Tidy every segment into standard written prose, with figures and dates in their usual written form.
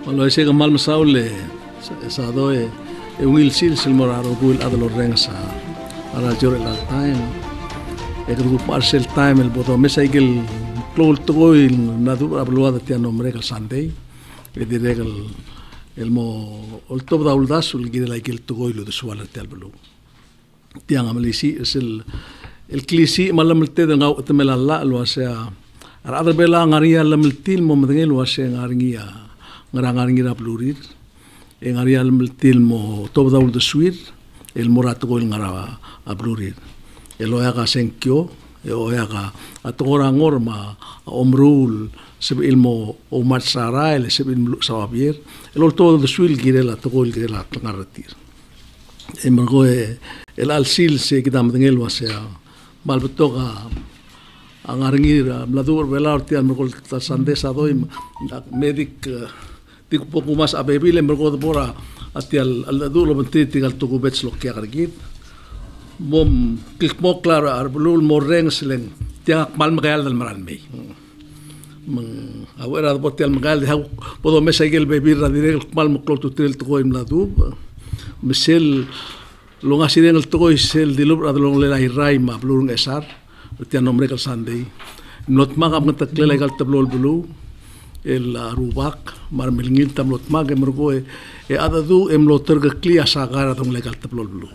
Malo ese mal masaule sa do e will sil sil moraro gul adalo renga sa ara jore la time e grupo parcel time el bodo mesa igel clol toil na du abluada tia nombre el Sunday e diregal el mo el top da uldasul gire la igel toil de suala tel blu tiang amalisi es el klisi malamelte de ngau temela la lo sea ara ada bela ngaria lamiltil mo mdengel lo sea ngaringia ngarangaringira plurir en área del mo top daul de suir el morato el ngara a plurir el oyaga senkyo el oyaga atogora ngorma omrul se el mo o matsara el se el sabier el todo de suil girela togol girela ngaratir emergo el alsil se kidam dengel wasea balbetoga angaringira bladur velar tian mergol sandesa doim medic tiku poco mas abebile mergo bora atial al dulo mentiti gal tugu bets lo que agargit mom klik mo claro arbulul morreng selen tiak mal magal dal maral mei mang awera botial magal de podo mesa igel bebir radire mal mo klot tutel tugo im ladu mesel lo ngasire el tugo isel dilub adlong le irai ma blurung esar tian nombre kal Sunday not magam ngatakle gal tablol bulu el rubak mar melingil tamlot mag emergo e adadu emlo terga klia sagara tong legal tablol bulu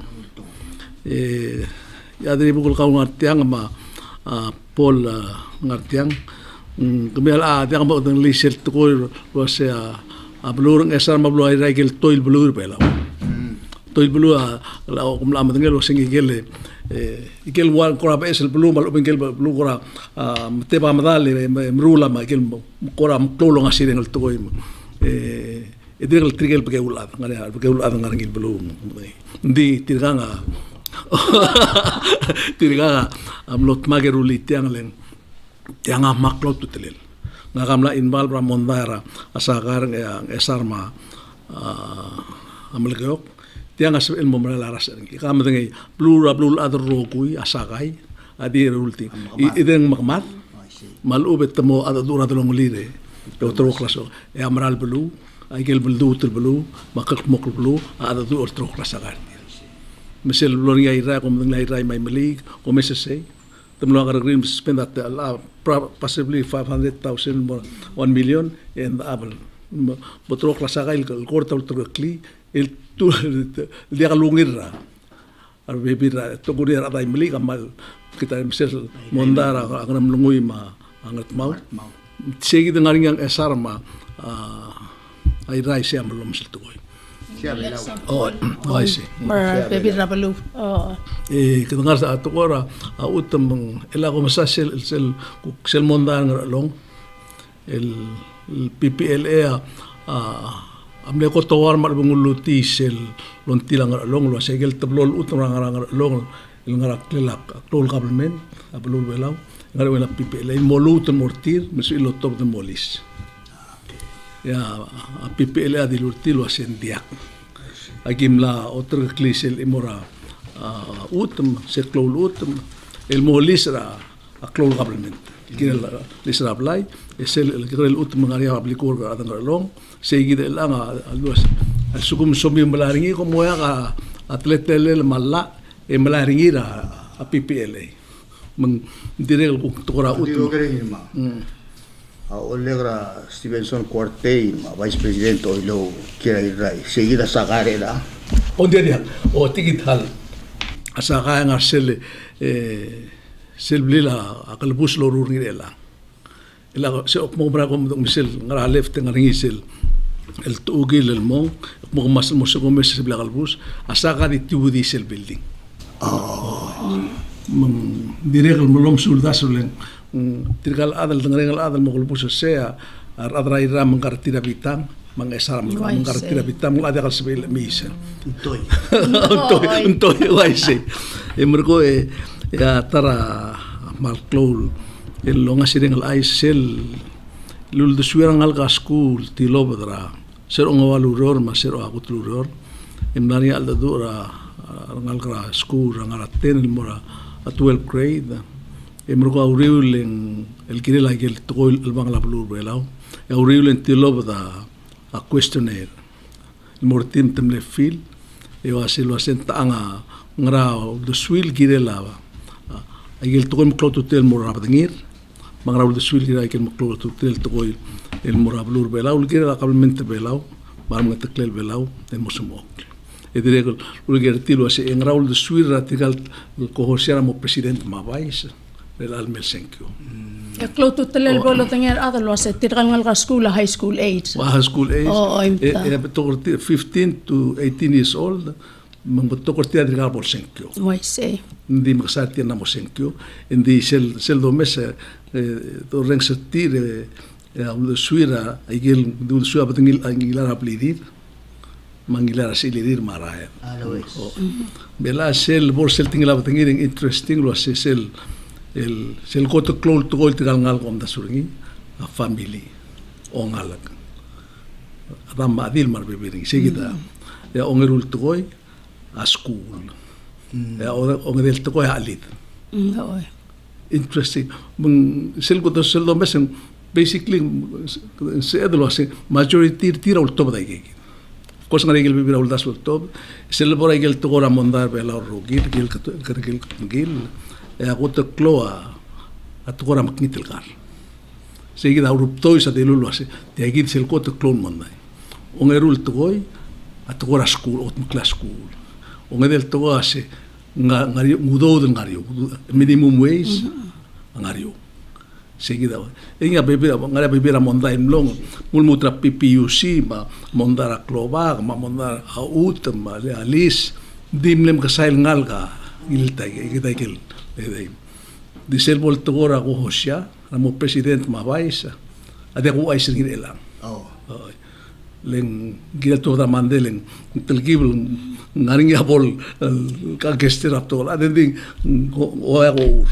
ya dari bukul kau ngartiang ma pol ngartiang kemel tiang ba tong lisel tukol lo sea blurung esar ma blu ai regel toil blur bela toil blu la kumla ma tengel lo singi gele ikel wal kora es el blue mal bengel blue kora teba madale mrula ma ikel kora mklolo ngasire ngel toy edel trigel pe ulad ngare pe ulad ngare blue ndi tirganga amlot mageruli tianglen tianga maklot tutelel ngagamla inbal bra mondara asagar esarma amlgeok tiang as el momra la ras ngi kam dengi blue adro rokui asagai adir ulti iden magmat mal ubet tamo ada dura de longolire otro claso e amral blue aigel blue tul blue makak mokul blue ada du otro claso agar mesel bloria ira kom dengi ira mai mali kom sse temlo agar green spend that possibly 500,000 more 1 million and abel otro claso agar el corta otro cli el tu dia kalungirra arbebira to gurir ada imli kamal kita misal mondara akan melungui ma angat mau segi dengaring yang esarma ai rai sia melum seltoi ai si bebira balu kita dengar sa to ora utam ela ko masasel sel mondara long el PPLA amle ko tawar mar bunguluti sel lontilang long lo segel tablol utrang long el ngarak lelak tol government ablul belau ngare wala PPLA molut mortir mesilo top de molis ya PPLA dilurti lo asendiak agimla otro clisel imora utum se klol utum el molis ra a klol government kira lisra blai esel el grel utum ngaria ablikur adang long seguida lang alwas sukum somi malaringi ko moya ka atletel malla e malaringi ra a PPLA mang direl ko tora utum a olegra Stevenson Quartey vice president oilo kira irai seguida sagare la onde dia o tigital asaka nga sel blila akal bus lo rurngirela ila se mo bra ko misel ngara left ngaringi sel el tugil el mon mo mas mo se come se bla galbus asaka di tubu di sel building direl molom suldasulen tirgal adal ngrengal adal mo galbus sea adrai ram ngartira bitang mangesar ngartira bitang ada kal sebel misa untoy waise emergo ya tara malklol el longa siringal aisel lul de suerang alga school ti lobdra ser ngawaluror ma ser agutluror emnari alda dura ngalgra school ngaraten mora a 12th grade emrugo auriulen el kirela gel tol el bangla blur belau auriulen ti lobda a questionnaire mortim temle fil e o asilo asenta anga ngrao de swil gire lava agil to mo kloto tel morab dingir mangrao de swil gire agil mo kloto tel to el morab lur belau gire la kabelmente belau mar mo teklel belau e mo sumo e dirego ulger tilo ase ngrao de swil ratigal ko hosiara mo president mavais el almel senkyo ja kloto tel bolo tenger adalo ase tirgal school high school age high school age e 15 to 18 years old Mengbetul dia bol senkyo. Moise. Ndi maksati na mo senkyo. Ndi sel do mesa do reng setir au suira igel do suira batengil angilar aplidir. Mangilar asilidir maraya. Bela sel bol sel tingila batengil interesting lo sel sel koto klol to gol tigal ngal kom da suringi a family ongalak. Adam adil mar bebiring segida. Ya ongerul to goy a school. O ngedel to ko halit. Interesting. Sel ko to sel do mesen basically se adlo se majority tira ul top dai. Kos ngare gel bibira ul das ul top. Sel bora gel to gora mondar bela rogil gel e agoto kloa a to gora maknitel gar. Seguida urupto isa de lulo ase. De agit sel ko to klon mondai. O ngerul to goy a to gora school ot class school. O ngedel to ase ngari mudou de ngari minimum wage ngari seguida enga bebera ngara bebera monda imlong mulmutra PPUC ma mondara klobag ma mondara out ma alis dimlem kasail ngalga ilta gidaikel disel volto gora go hosia ramo president ma vaisa ade go aisir girelang len gira toda mandelen telgibel ngaring ya bol ka gestir apto la den o ago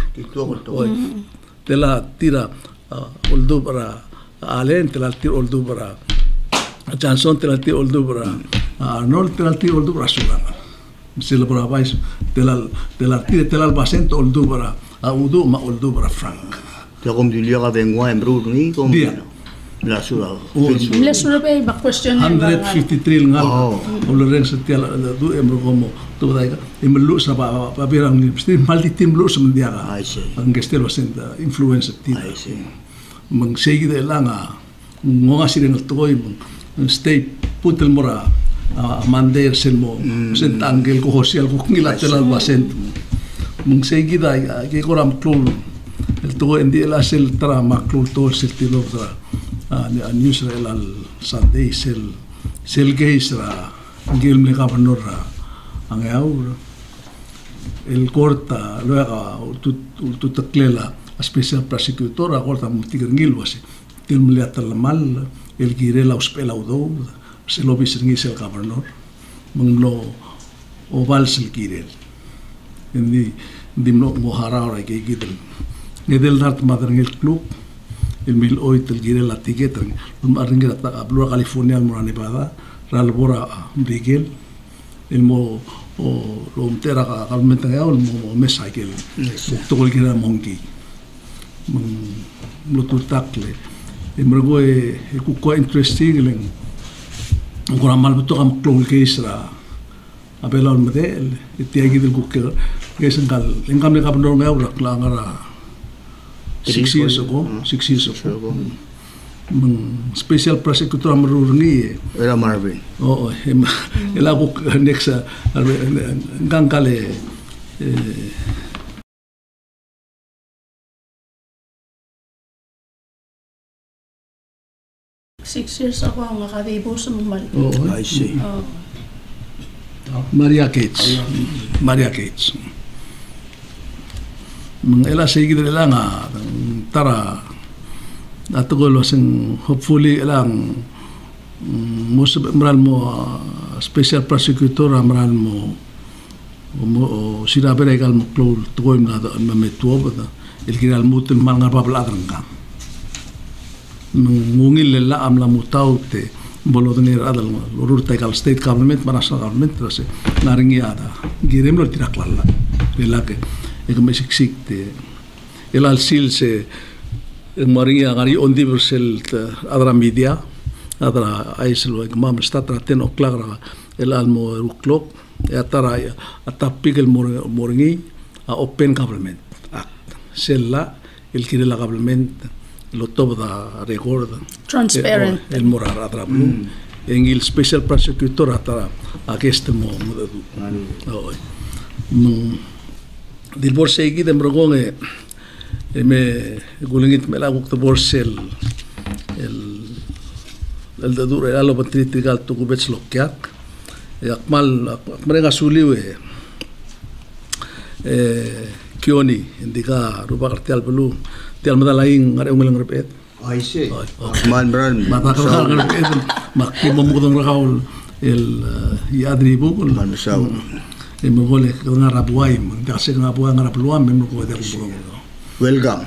tela tira oldu para alen tela tira oldu para Johnson tela tira oldu para Arnold tela tira oldu para Sudan misel para vais tela tira basent oldu para audu ma oldu para Frank ya kom dilia vengo en brut ni kom la sura la sura be ba question 153 ngal o le ren setia du emro como to dai emlo sa ba berang ni sti maldi tim lo sa mendiaga ang gestelo senta influencer ti mang segi de langa ngo asiren toy state putel mora mander selmo sentangel ko social ko ngilateral basent mang segi dai ke koram klul el to endi la sel tra maklul to sel tilo tra news al Sunday sel geisra gil me governor ang aur el corta luego tu taklela a special prosecutor a corta multiger ngilwase til mliatal mal el girela uspela udo se lo bisringi sel governor munglo oval sel girel endi dimno mohara ora ke gidel ngedel dart madrangel club el mil hoy tel gire la ticket arringa ta Blue California mo Nevada ral bora Miguel el mo lo entera realmente ya el mo mesa que to gol gire monkey lo tutakle e mergo e ku interesting len ancora mal to am klol ke isra abela al model e tiagi del ku ke sengal engam le kapno me aura klangara 6 years ago. Special prosecutor Marurungi era Marvin. El hago nexa gankale 6 years ago ang nakadibo sa mamali. I see. Maria Gates. Ela seguir lang tara atugol wasing hopefully lang most maral mo special prosecutor maral mo sinabi regal mo klol tugoy na mametuo ba el giral mutul mangar babladran ka mungil la amla mutaute bolo denir adal lurur tagal state government national government rase naringi ada girem lo tiraklalla relake ek mesiksikte el al silse maria gari on diversel adra media adra aislo mam statra 10 o'clock ra el almo o'clock atara atapik el moringi a open government act sella el kire la government lo top da record Transparent. el morar adra blue engil special prosecutor atara against mo oi dil borse igi dem rogong me gulingit me la guk borsel el dadur alo patriti gal to kubets lokyak akmal akmarenga suliu kioni indika ruba kartial belu tial madalaing ngare ungelang repet I see. Man brand. matakal repet makimo mudong rakaul el yadri bukul Man saw. mo gole ngarabuay kasi ngabuay ngarapuan memno ko de ko Welcome.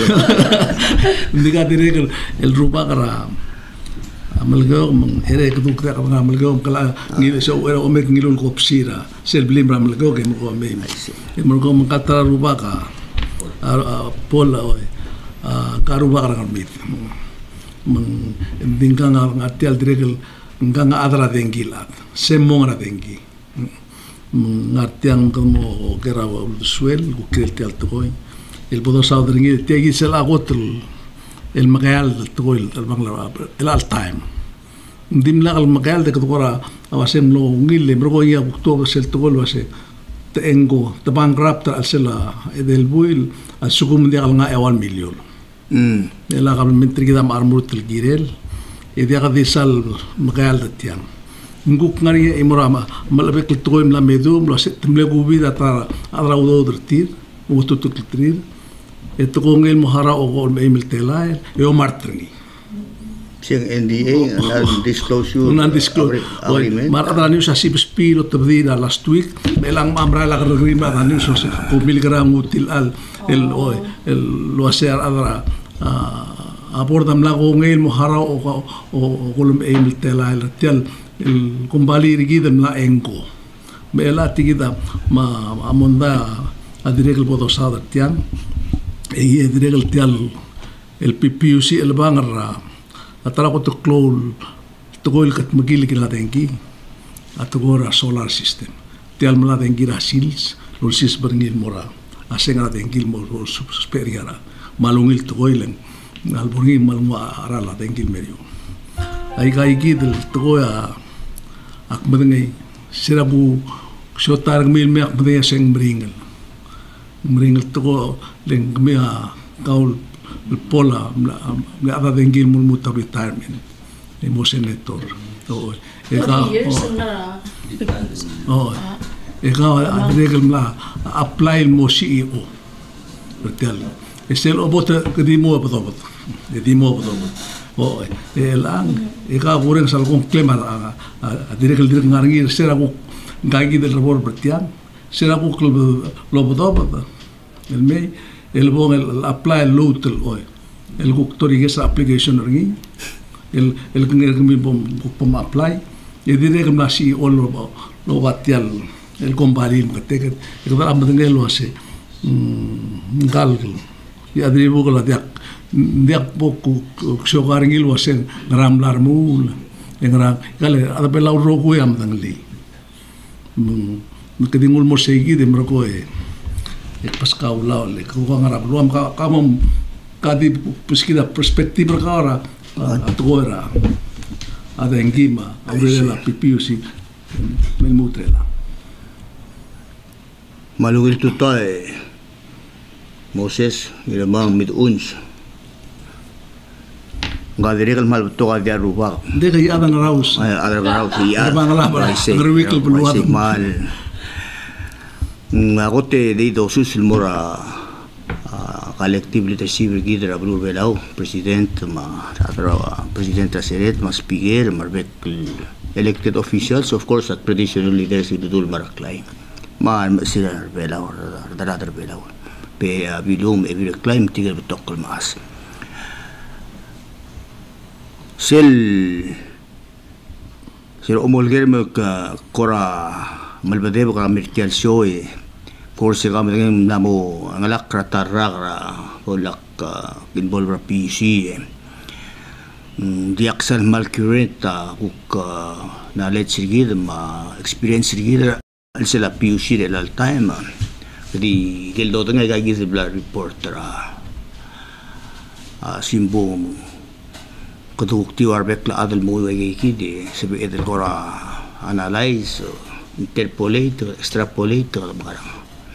indika dire el ruba kara amalgo mang ere keduk ka amalgo kala ngil so era omek ngilul ko psira sel blim amalgo ke mo me mo ko mang katra ruba ka pola oi karuba ka mit mang dingka ngatial diregel nganga adra dengilat semong ra dengi ngatiang como kera suel ku keltial toy el bodo saudringi tiagi sel agotl el magayal tugol el bangla el all time dimla al magayal de kora awasem lo ngil le brogo ya bukto sel tugol wase tengo the bankrupt al sela del buil al sugum de al nga 1 million el government kita marmur tel girel e dia ga sal magayal de tiang nguk ngari imorama malabek toim la medum lo set temle gubi data adra udo dertir ututut trir ito kong el mohara o gol me email telael yo martringi Siyang NDA non-disclosure agreement. Marata news sa sip spiro tabdina last week melang mamra la grima da news ko miligram util al el lo hacer adra abordam la ko ngel mohara o gol me email telael tel el kumbali rigidem la enko mela tigida ma amonda adirek el bodo sa tiang e direk tial el PPUC el bangra atara ko to klol to gol kat magili kila dengi atogora solar system tial mala dengi rasils lol sis berngil mora asenga dengi mo superiora malungil to goilen alborgi malwa ara la dengi merio ai gai gidel to goya akmadengai sirabu shotar mil me akmadeng seng meringal to leng mea kaul pola me ada dengil mul muta retirement e mo senator to e ka e ka adregel mla apply mo CEO betel e sel obota kedi mo bodobot e di mo bodobot o e lang e ka goreng sal kon klema adregel direk ngarngi sera ko gagi del labor bertian sera ko lo bodobot el me el bon el apply local oil el guktori ges application ringi el ngel mi bom pom apply e dire que nasi all lo batial el combalim que te que va a mandar lo hace gal ya dribu la dia poco xogar ngil lo hace gram larmul engra gale ada pela ro ko am dangli que dingul mo segi de mroko Pascal lao le ko ngarap luam ka mom kadi pesquisa perspectiva ka agora ada engima aurela PPUC me mutrela Malugil tutoy Moses ilamang mit uns ngadirikal mal to ka dia ruba de kay adang raus ya bangala ngruwikal peluat mal agote de dosus mora collectivity civil gidra blue belau president ma president seret mas piguer marbek elected officials of course at traditional leaders idul maraklay ma sila belau daradar belau pe bilum every claim tigel betokol mas sel omolger mek kora malbade ka mertial show forse kami dengan namo angalak ratarra bolak involve PC diaksal mal current kuk knowledge rigid experience rigid sila PUC del al time jadi gel do nga gagis bla reporter simbo kadukti warbek la adal mo gigi sabi edel kora analyze interpolate extrapolate barang.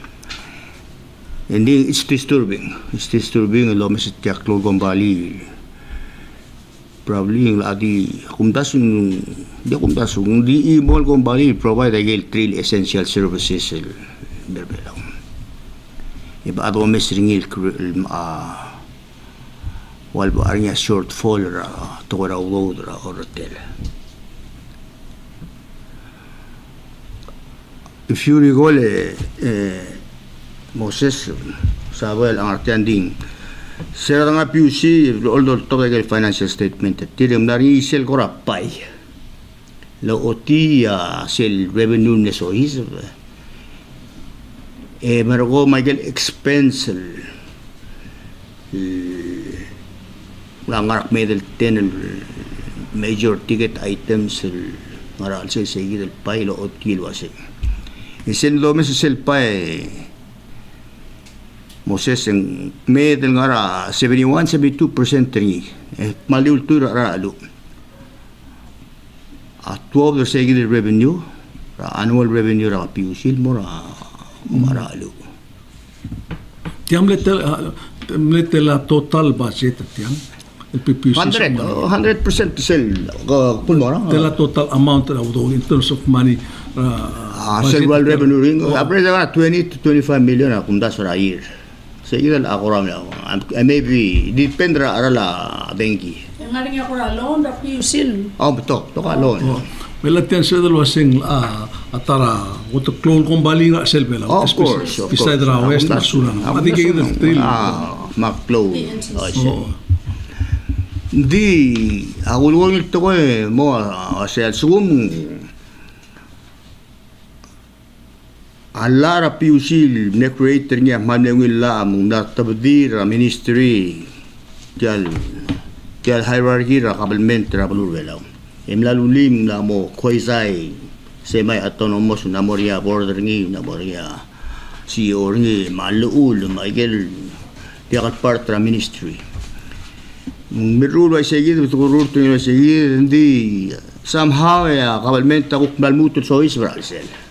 And it's disturbing lo mas tiyak lo gombali probably yung adi kumdasung di imol gombali provide again three essential services berbeda iba ado mes ringil wal ba arnya shortfall to ra road ra hotel. If you recall Moses Samuel ang artianding sira nga PUC although total financial statement tirim na rin isel ko rapay lo oti sel revenue nesois marago Michael expense langarak medal 10 major ticket items maral sa sigil pay lo oti lo ase isen lo mes sel pay Moses ang medal nga 71-72% rin maliul tu ra alu 12 segil revenue annual revenue ra PUC mo ra maralu tiam letel total budget tiam el PUC 100% sel pulmo ra tela total amount in terms of money annual revenue ring average 20 to 25 million kung das ra year sige ako ram maybe depende ra arala benki ngaring ako ra loan ra PUC betul to ka loan melatian sa dalo sing atara wato klon kombali nga selbela of course beside ra west na sunan adi kay the trail maklo di ako nito ko mo sa sum alara PUC ne creator niya manengil la mong natabdir ministry tial hierarchy ra government ra balurwelaw imlalulim na mo koizai semi autonomous na moria border ngi na moria CEO ngi maluul maigel tiakat part ra ministry mirul wa segid turur tu ni segid hindi somehow government ta malmutul so Israel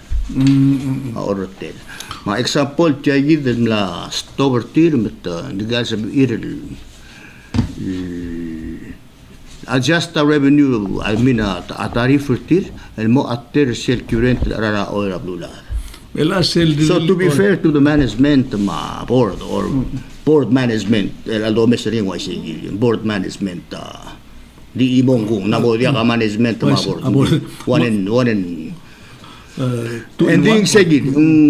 hotel ma example tiya gidan la stover tir met digal sa iril adjust the revenue I mean tarif tir el mo atter sel current rara oil blula so to be fair to the management board or board management el domes ring wa sige board management di ibong kung nabo dia ka management board one and ending segid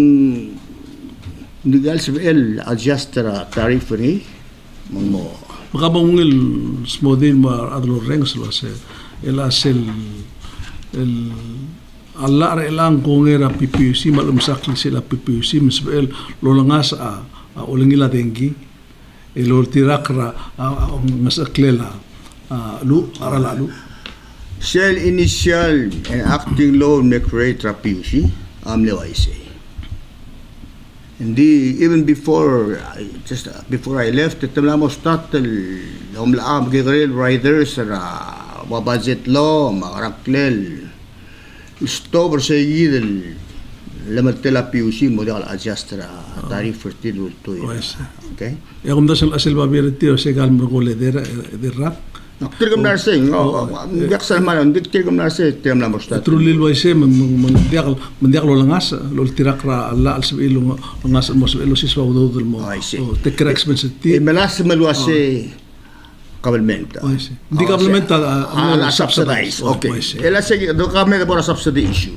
digal sa el adjust tarif ni mo makabangil smodin ma adlo rengs lo se ela sel el alla ra elang kongera PPUC malum sakli sila PPUC misbel lo langas ulangila dengi lo tirakra masaklela lu arala lu Shell initial and acting loan make rate ra PUC amle I say. And even before I left, ito lang mo start umlaam rail riders ra budget law makaraklel stover sa yidel lamat tela PUC mo dal adjust ra tarif for til to okay ya kung dasal asel babirti o segal mo ko leder Tirgam na sing, yaksal man, tirgam na sing, tirgam na mo start. Trulil wa ise mandiak lo langas, lo tirakra alla al sabilo langas mo sabilo siswa udod mo. Tekra expense ti. Melas maluase government. Di government subsidize. Okay. Ela sige, do kami na subsidy issue.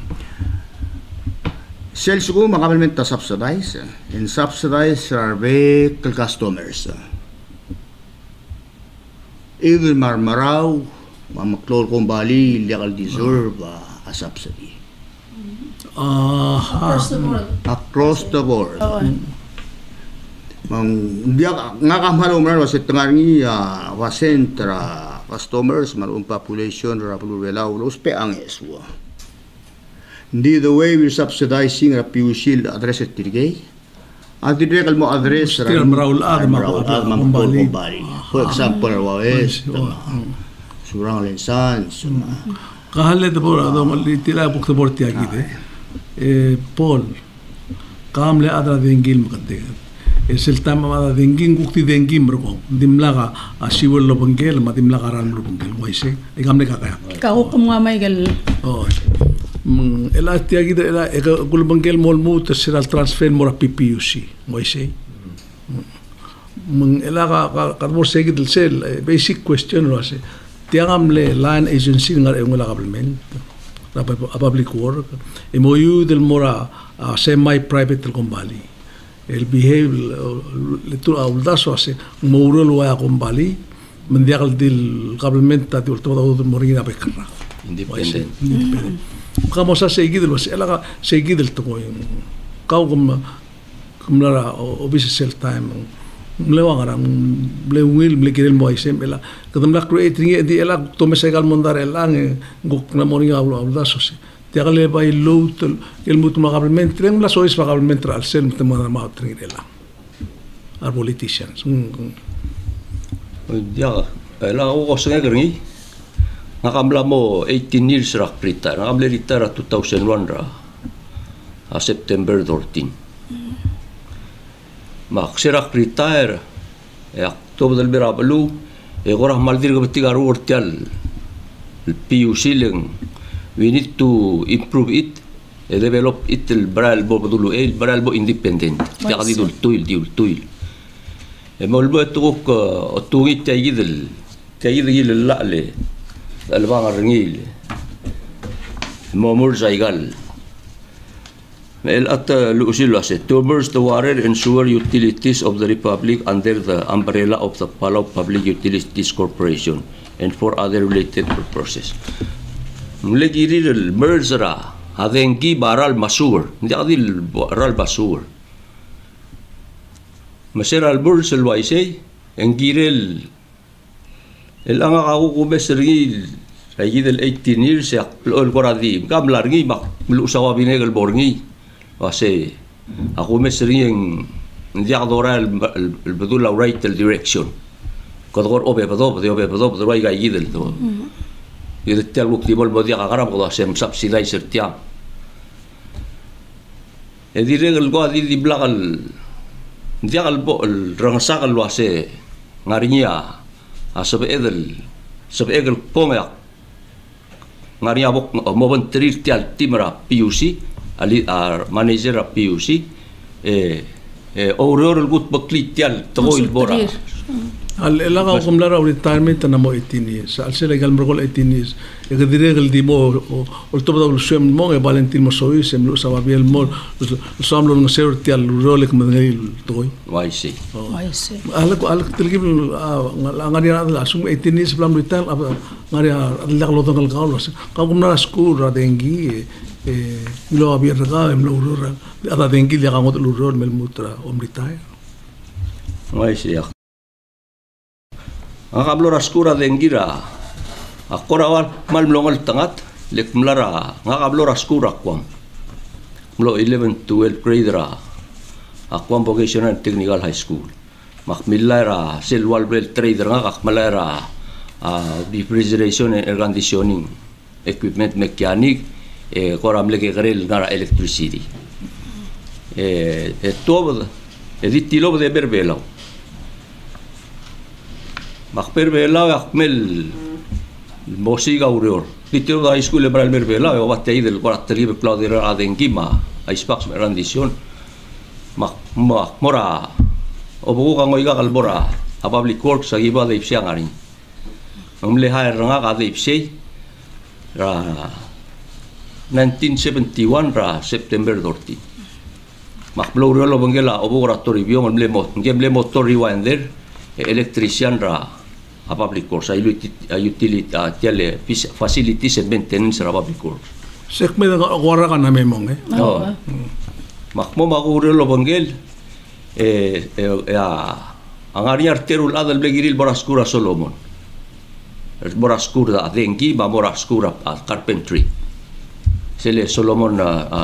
Sales ko government subsidize and subsidize our vehicle customers. Even Marmaraw, Mamaklor Kumbali, legal deserve a subsidy. Across the board. Nga kamalo mo sa tangarngi wasentra customers man population ra pululaw los pe ang eswa. Hindi the way we're subsidizing ra PUC address at tirgay. At direct mo address ra Raul Kumbali. For example, Wawes, Surang Lensan, Kahale de por ado tira buk de porti agide. Paul kamle adra dengil makate. Es el tama ada dengin gukti dengin berko. Dimlaga asibol lo bengkel ma dimlaga ran lo bengkel. Waise ikamle kakaya. Kau kumamay gal. Oh. El ati agide ela gul bengkel mol mut seral transfer mora PPUC. Waise. Ela ka segi del sel basic question lo ase. Tiagamle line agency ngar engula government. A public work. MOU del mora semi private del Kumbali. El behave letur auldaso ase mouro lo ya Kumbali mendial del government ta del todo morina bekarra. Independent. Como sa seguido lo ela ka seguido el to kau como la obis self time mlewangara mlewil mlekirel moisem ela kadam la creating di ela tome segal mondar elang gok na moringa auldaso se tiagale bai lout el mutu magablement tren la sois magablement al sel temo na ma trinela ar politicians Ya, ela o senga geringi nakamla mo 18 years rak prita nakamle retire 2001 ra a September 14 mak serak retire October del berabalu gorah maldir gabtigar urtial el PUC leng we need to improve it develop it el bralbo dulu el bralbo independent taqdi dul tuil molbo tukuk otugit tayidil la le albang ringil momur zaigal El at luusilase to merge the water and sewer utilities of the Republic under the umbrella of the Palau Public Utilities Corporation and for other related purposes. Mlegiri el mergera adengi baral masur, hindi adil baral basur. Masera al merge el waisay, engirel el anga ako kumesril ayid el 18 years ya el koradi kamlargi mak lusawa binegel borngi. Kasi ako mesri yang hindi adora el betul la right el direction. Kador obe bedo ay gayidel to. Yun tel bukti bol bodi akaram ko sem subsidizer tiam. Edire el go adi di blakal hindi al bo el rangsakal wase ngarinya asabe edel ponga ngarinya bok moban trir tial timra PUC ali manager of PUC auror el gut baklitial toil bora al elaga kumlara retirement na mo 18 years al sele gal mergol 18 years e gadire gal di mo o to da ulsem mo e valentin mo sois em lo sababiel mo samlo no ser tial rolek madril toy waisi al tilgib ngari la sum 18 years plan retirement ngari la lo tongal kaulos ka kumna school ra dengi lo había regado en lo rural ada dengi ya gamot lo rural mel mutra omritaya waisi ya akablo raskura dengira akorawan mal mlongal tangat lek mlara ngakablo raskura kwam mlo 11 12 grade ra akwam vocational technical high school makmilara selwal bel trader ngak malara refrigeration and air conditioning equipment mechanic koram leke grel ngara electricity todo editilo de berbelo makperbela akmel musiga urior ditiro da high school lebral berbela o batte del quattri be claudir adengima a spax rendition mak mora obugo kangoiga kalbora a public works agiba de ipsiangari umle hair nga ka de ipsi ra 1971 ra September 14 makblo lo bangela oboratori biong mle motori wander electrician ra a public course a utility tiale facilities and maintenance ra public course sekme da gwara kana memong makmo maguro lo bangel angari arterul adal blegiril baraskura Solomon mora school da dengi ma mora school carpentry sele Solomon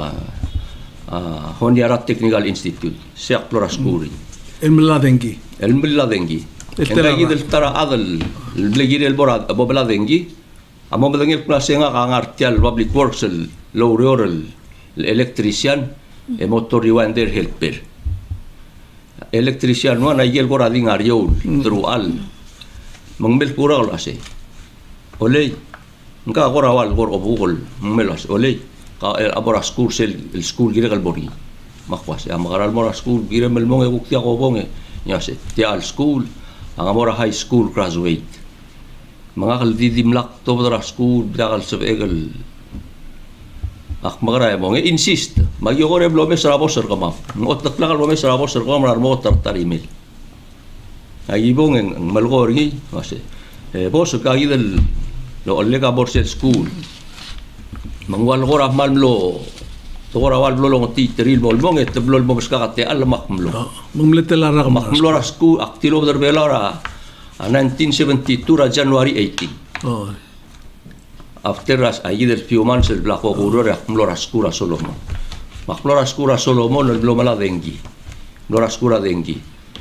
Honiara Technical Institute siak plora school الملاذنجي el dengi el del tara adal blegir el bora bobla dengi amo bedengel klase nga kangartial public works el lowrior el electrician e motor riwander helper electrician no na yel bora dingar yo drual mangbel pura olase olay nga gora wal gor obugol melas olay ka abora school el school gire gal bori makwase amagaral mora school gire mel monge guktia ko bonge nyase tial school ang mora high school graduate mga kaldidimlak to dra school dagal sa egal ak magara mo nge insist magyogore blobe sa raboser kama ngot taklakal blobe sa raboser kama mar mo tartarimil ay ibong ang malgor ngi mase boso ka gidel lo olega borsel school mangwal gora malmlo Tora wal blolong ti teril bol mong et blol mong ska te al makmlo. Mamlete la ra makmlo ra school aktilo der belara 1972 ra January 18. Oh. After as ayi del few months el blaco guror makmlo ra school Solomon. Makmlo ra school Solomon el blomala dengi. Blora school dengi.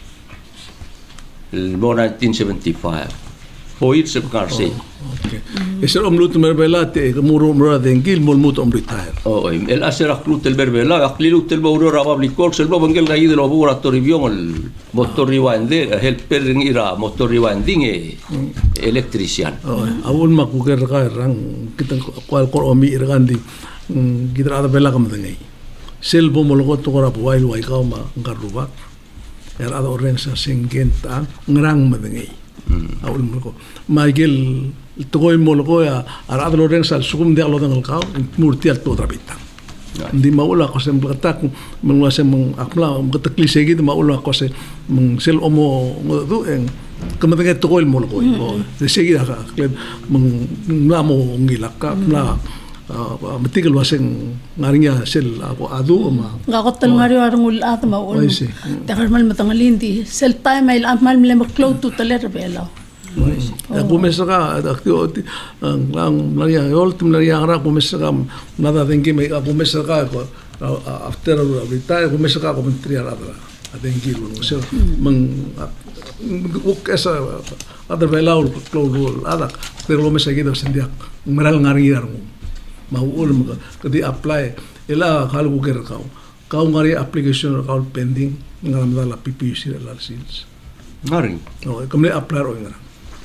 El 1975. Hoy se karse. Okay. Ese omlut merbela te muro mura dengil molmut retire. Oh, el hacer aclut el berbela, aclilut el bouro rababli corks el bobengel gayi de laboratorio bion el motor riwande, el perringira motor riwanding electrician. Oh, awul makuger ka rang kita kwal kor omi irgandi kita ada bela kam dengai. Sel bomolgot to kora buai luai ka ma ngaruba. Era ada orang sa singenta ngrang madengai. Awul molko. Michael togoy molko ya arad lo ren sal sugum de lo dangal kaw murti al to trabita ndi maula ko sem blatak meng wase meng akla mketekli segi de maula ko se meng sel omo ngodu en kemetenge togoy molko de segi da kleb meng namo ngilaka na metikel waseng ngarinya sel ako adu ma ngakotel ngario arngul at maul takar mal matangalindi sel time ay amal mle maklo to taler bela aku mesra aktiot ang laria ultim laria ara aku mesra nada dengi me aku mesra ko after retire aku mesra ko menteri ara dengi lu so meng esa ada belaul klou ada pero lo mesra gido sendia meral ngari armu maul kedi apply ela hal ku ker kau ngari application kau pending ngaram dala PPC la sils ngari no kamle apply ro ngara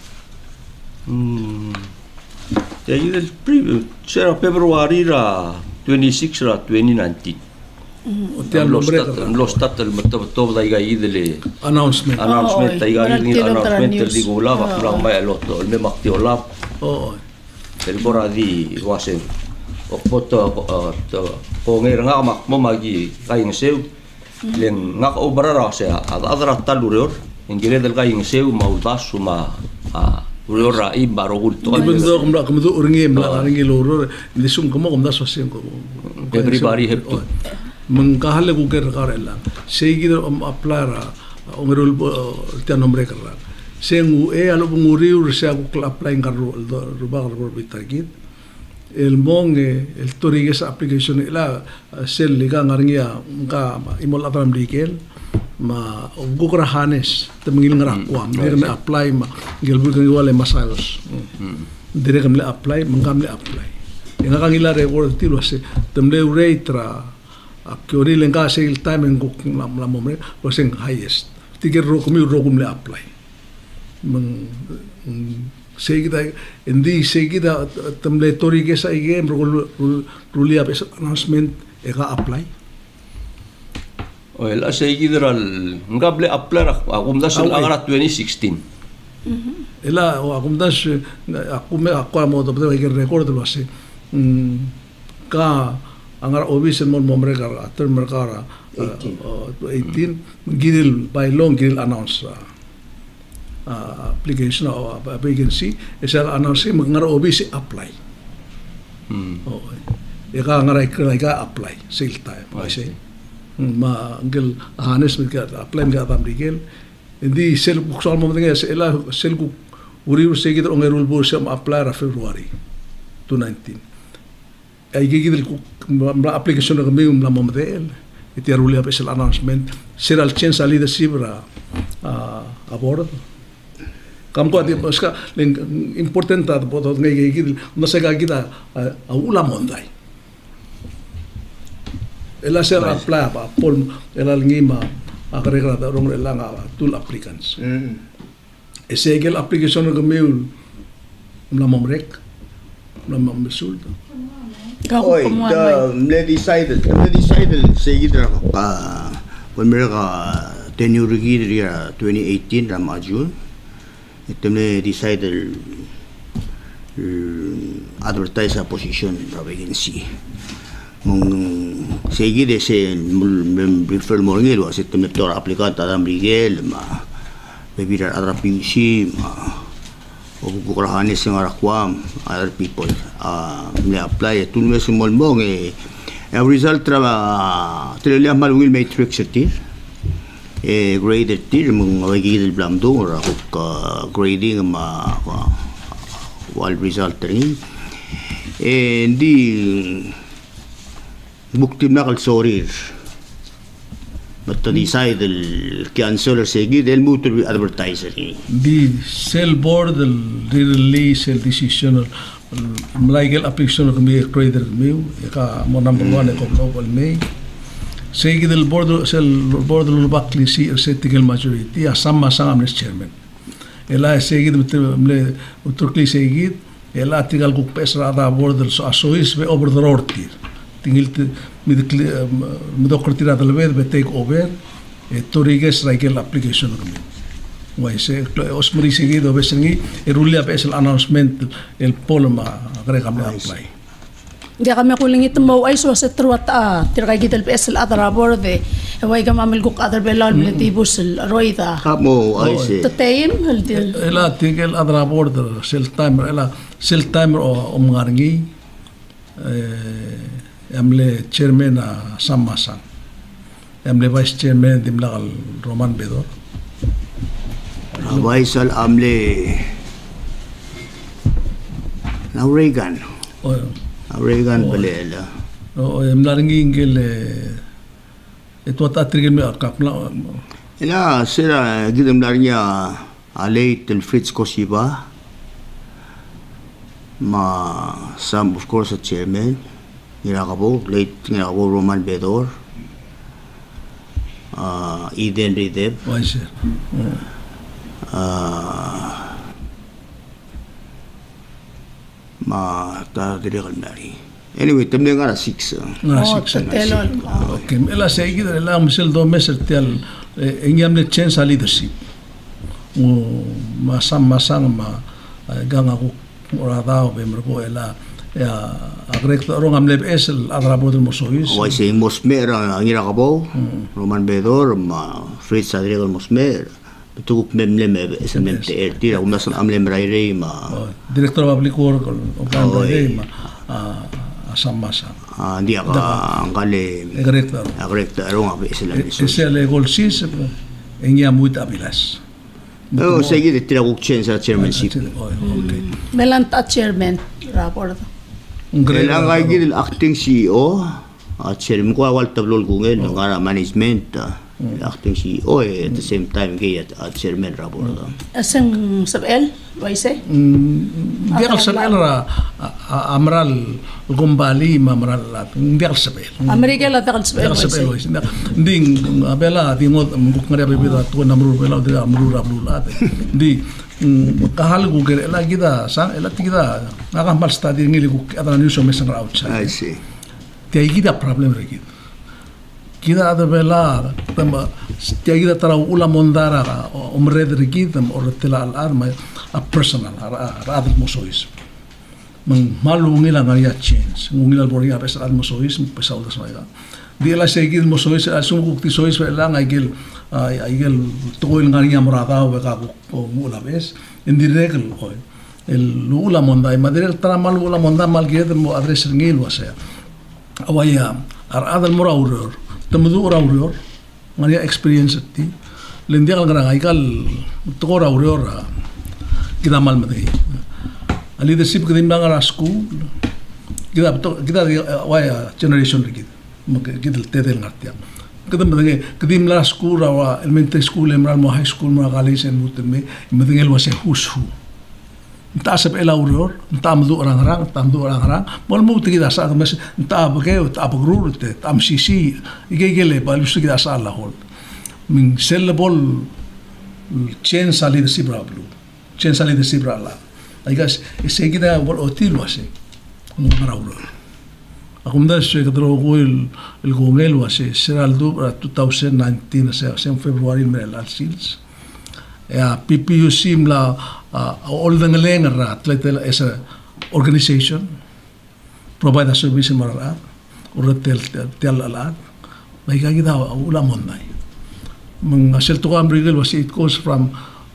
Jadi del será Februari ra 26 ra 2019. Lo stat el metto da igai dele announcement igai ni announcement del gola va la mai lo el me makti ola. El bora di wase o foto ko ngir nga mak mo magi kaing seu len ngak obrara se adra talurior ingire del kaing seu mau basu ma Urora imbaro gulto. Ibundo kumdo uringi mlaringi loro lisum komo komda sosien ko. Everybody have to. Mengkahale ku ker karela. Segi aplara ongerul ta nombre karla. Sengu alo nguri ursa ku apply ngarro ruba ro bitagit. El monge el toriges application la sel liga ngaringia ka imol atram dikel. Ma gukra hanes temengil ngarakwam dire me apply ma gelbu ngwale masayos dire kamle apply mangamle apply nga kangila record tilo se temle ureitra akori lenga se il time nguk la momre was en highest tiger ro kumle apply mang segida endi segida temle tori ke sa igem rulia pes announcement ega apply O el seguidral ngable apply akumdas agara 2016. Ela akumdas akume akwa mo to que record lo hace. Ka angara obis mon momre kar ater merkara 18 gidil by long gidil announce application or vacancy esal announce ngara obis apply. Oh. Eka ngara ka apply sale time I say. Ma angel hanes mit ka apply mit ka tamrikel indi sel ku sol mo dengan ela sel ku uri segid ong rule book siya ma-apply ra February 2019 ay gigidil ko application na kami la momdel iti rule special announcement siral change sa leadership ra aboard kampo ati paska important ta boto ngay gigidil nasaga kita ula monday ela siya apply pa pol ela ngima akareka da rong ela nga tul applicants esegel application ng kami la momrek la momsulta Oi, the decided say idra ka when mereka tenure gidria 2018 ram June itemne decided advertise a position ra vacancy mong sige de se refer mo ngelo sa itemne tor aplikant Adam Miguel ma bebida adra PVC ma o kukurahanis yung arakwam other people may apply tun mes molmong result tra trilia malwil matrix tir graded tir mong wagil blamdo ra grading ma wal result rin di buktim na kalsorir but to decide the cancel seguir el mutual advertiser the cell board the release el decision legal application of me trader me ka mo number 1 ko global me seguir el board lo bakli si setting majority asama sang amnes chairman ela seguir me uturkli seguir ela tigal ku pesra da board so asois be over the road tingil midokrati da talvez be take over toriges legal application kami wai se osmri seguido besengi erulia pesel announcement el polma agrega me apply dia kami kuling itu mau ay so sa truat tirkay gital pesel adra borde wai gam amil guk adra belal militibus roida mo ay se tateim ela tigel adra borde sel timer o mangarngi amle chairman Sammasang amle vice chairman dimlakal Roman Bedor vice al amle Reagan palela amlaringi ingel ito tatrigel me akapla ila sira gidem larnya alay tel Fritz Kosiba ma some of course a chairman Ngirakabo, late Ngirakabo Roman Bedor, Eden Rideb, ma tadirigal nari. Anyway, tamde nga 6. Okay, ela sige ela misel do meser tel engyam ne chance leadership. Masang ma ganga ko orada o bemro ela ya agrek rong amleb esel adrabo del mosois wai se mosmer angira kabo Roman Bedor ma Fritz Adriel Mosmer betuk memlem esel memte tira umasan amlem raire ma director public work o kan raire ma Sammasang dia ka angale agrek rong esel gol sis engia muita abilas seguir tira ku change chairmanship okay melanta chairman rapor kailangan ay gil acting CEO at chairman ko awal tablol kungel ng management acting CEO at the same time kaya at chairman rapor asang sabel waise dial sabel ra amral gumbali mamral dial sabel amerika la dial sabel waise ding abela dingot muguk ngari bebida to namru bela de amru rablulat di kahal guger ela kita sang ela kita ngakambal stadi ngili guk ada news mesang outside I see tiai kita problem regi kita ada bela tamba tiai kita tara ula mondara omred regi tam or tela al arma a personal ad mosois mang malu ngila ngaria change ngila boria pesa ad mosois pesa ulas maiga dia la seguir mosois asum guk ti sois bela ngaigel aigel toil ngaria morata o beka ko mula ves en directo el lula monda madre tara mal lula monda mal que mo adres ngil wasa awaya ar adal morauror tamudu orauror ngaria experience ti lendia ngra ngaikal to orauror kita mal matay. Leadership kita imbang school. Kita waya generation lagi. Kita tetel ngerti. Kita matay kita imbang school rawa elementary school, imbang high school, imbang college and mutin me. Matay wase who's who. Entah siapa elaurer, entah madu orang-orang, mal mau kita asal mas, entah apa kau, entah apa guru, entah MCC, igele, balu kita asal lah hol. Ming sellable change sali de sibra blue, change sali de sibra lah. I guess ese kita bol otil wase, ngaraulor. Aku menda se kadro goil el gongel wase, seraldo 2019 se February merel al sils. Ya PPUC mla all the ngaleng rat as a organization provide a service in Mararat or tel alat may kita ulamon nai mga sel to ambrigel was it goes from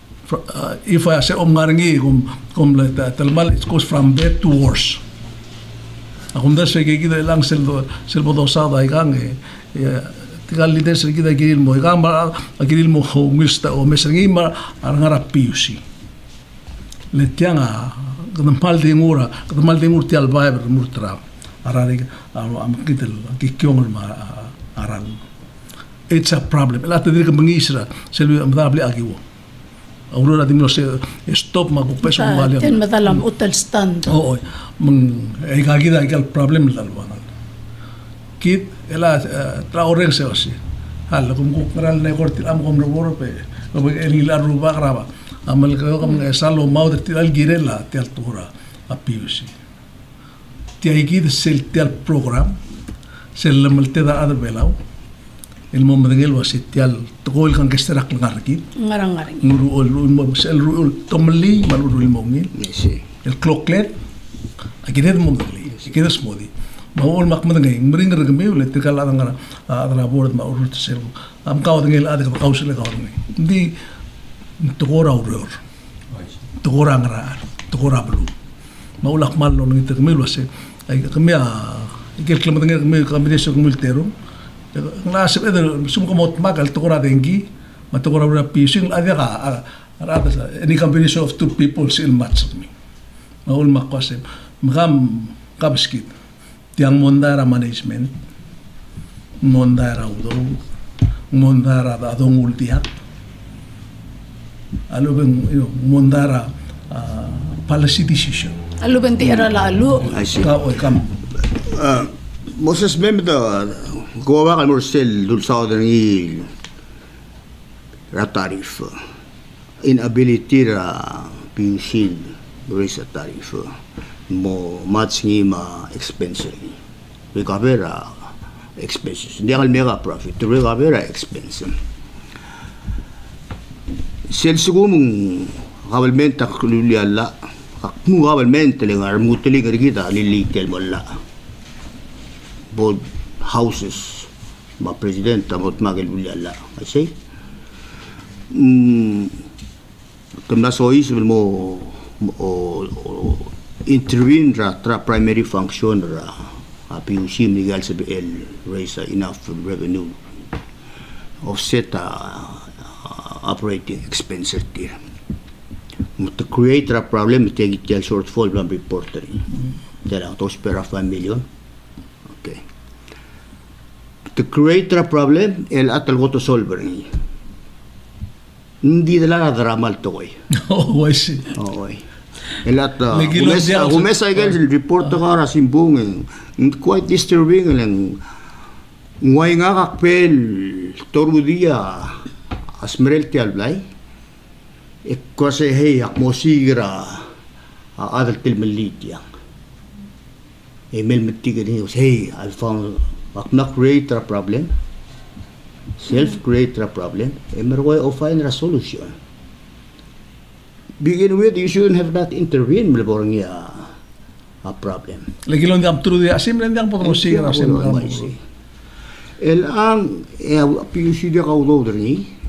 if I say ngarangi kum telmal it goes from bad to worse akum da se kita lang sel bodo sa dai gang tigal leader sel kita giril mo gang giril mo mista o mesangi mar arangara PUC letianga ketemal timur tial viber murtra arari am kitel kikyong aran it's a problem la te dir ke mengisra selwi am dabli agiwo aurora dimno se stop ma peso mali ten madalam hotel stand meng gagida igal problem dalwan kit ela traoreng se osi hal kum kukral ne kortil am kom robor pe el la ruba graba amal ko kam salo mau de tial girela tial tura a PUC ti aigid sel tial program sel lamal te da ad belau el mom dengel was tial togol kan kesterak ngarki ngarang nuru ul sel ul tomli malul mongil el clocklet agid mom dengli agid smodi maul makmad ngay mring ragme ul tikal adang adra board ma urut sel am kaw dengel ad ka kausle kaw ngay di togora uror togora ngara togora blu maulak mal no ngi tekmil wase ay kami ikel klama dengel kami deso kumultero ngasip eder sum komot magal togora dengi matogora ura pising ada ka arada any combination of two people sil match me maul makwase magam kabskit tiang mondara management mondara udo mondara adong ultiak alo ben mondara policy decision alo ben tiara lalu ka o kam Moses memda gowa kal morsel dul southern i ratarif inability ra PUC raise tarif mo match ni ma expense recover expenses hindi kal mega profit to recover expense sel sugumong kabalmenta kululiyala akmu kabalmenta lengar mutuli kita lilitel mola both houses ma president amot magel uliyala kasi kemna sois mo intervene ra primary function ra PUC legal CBL raise enough revenue offset operating expenses there. To create a problem, take it shortfall from reporting. There are those per 5 million. Okay. To create a problem, el atal go to solve ni. Hindi dala drama to koy. Oh, I see. Oh, el at humesa el report ka rasimbung quite disturbing lang. Ngay nga kakpel torudia asmerel tialblay kasi hey akmo sigira adal tilmalit yang email metiga ni hey I found akna create a problem self create a problem emer way of find a solution begin with you shouldn't have not intervene melborong a problem lagi long jam true dia asim lang potong sigira asim el ang PUC dia kaudo ni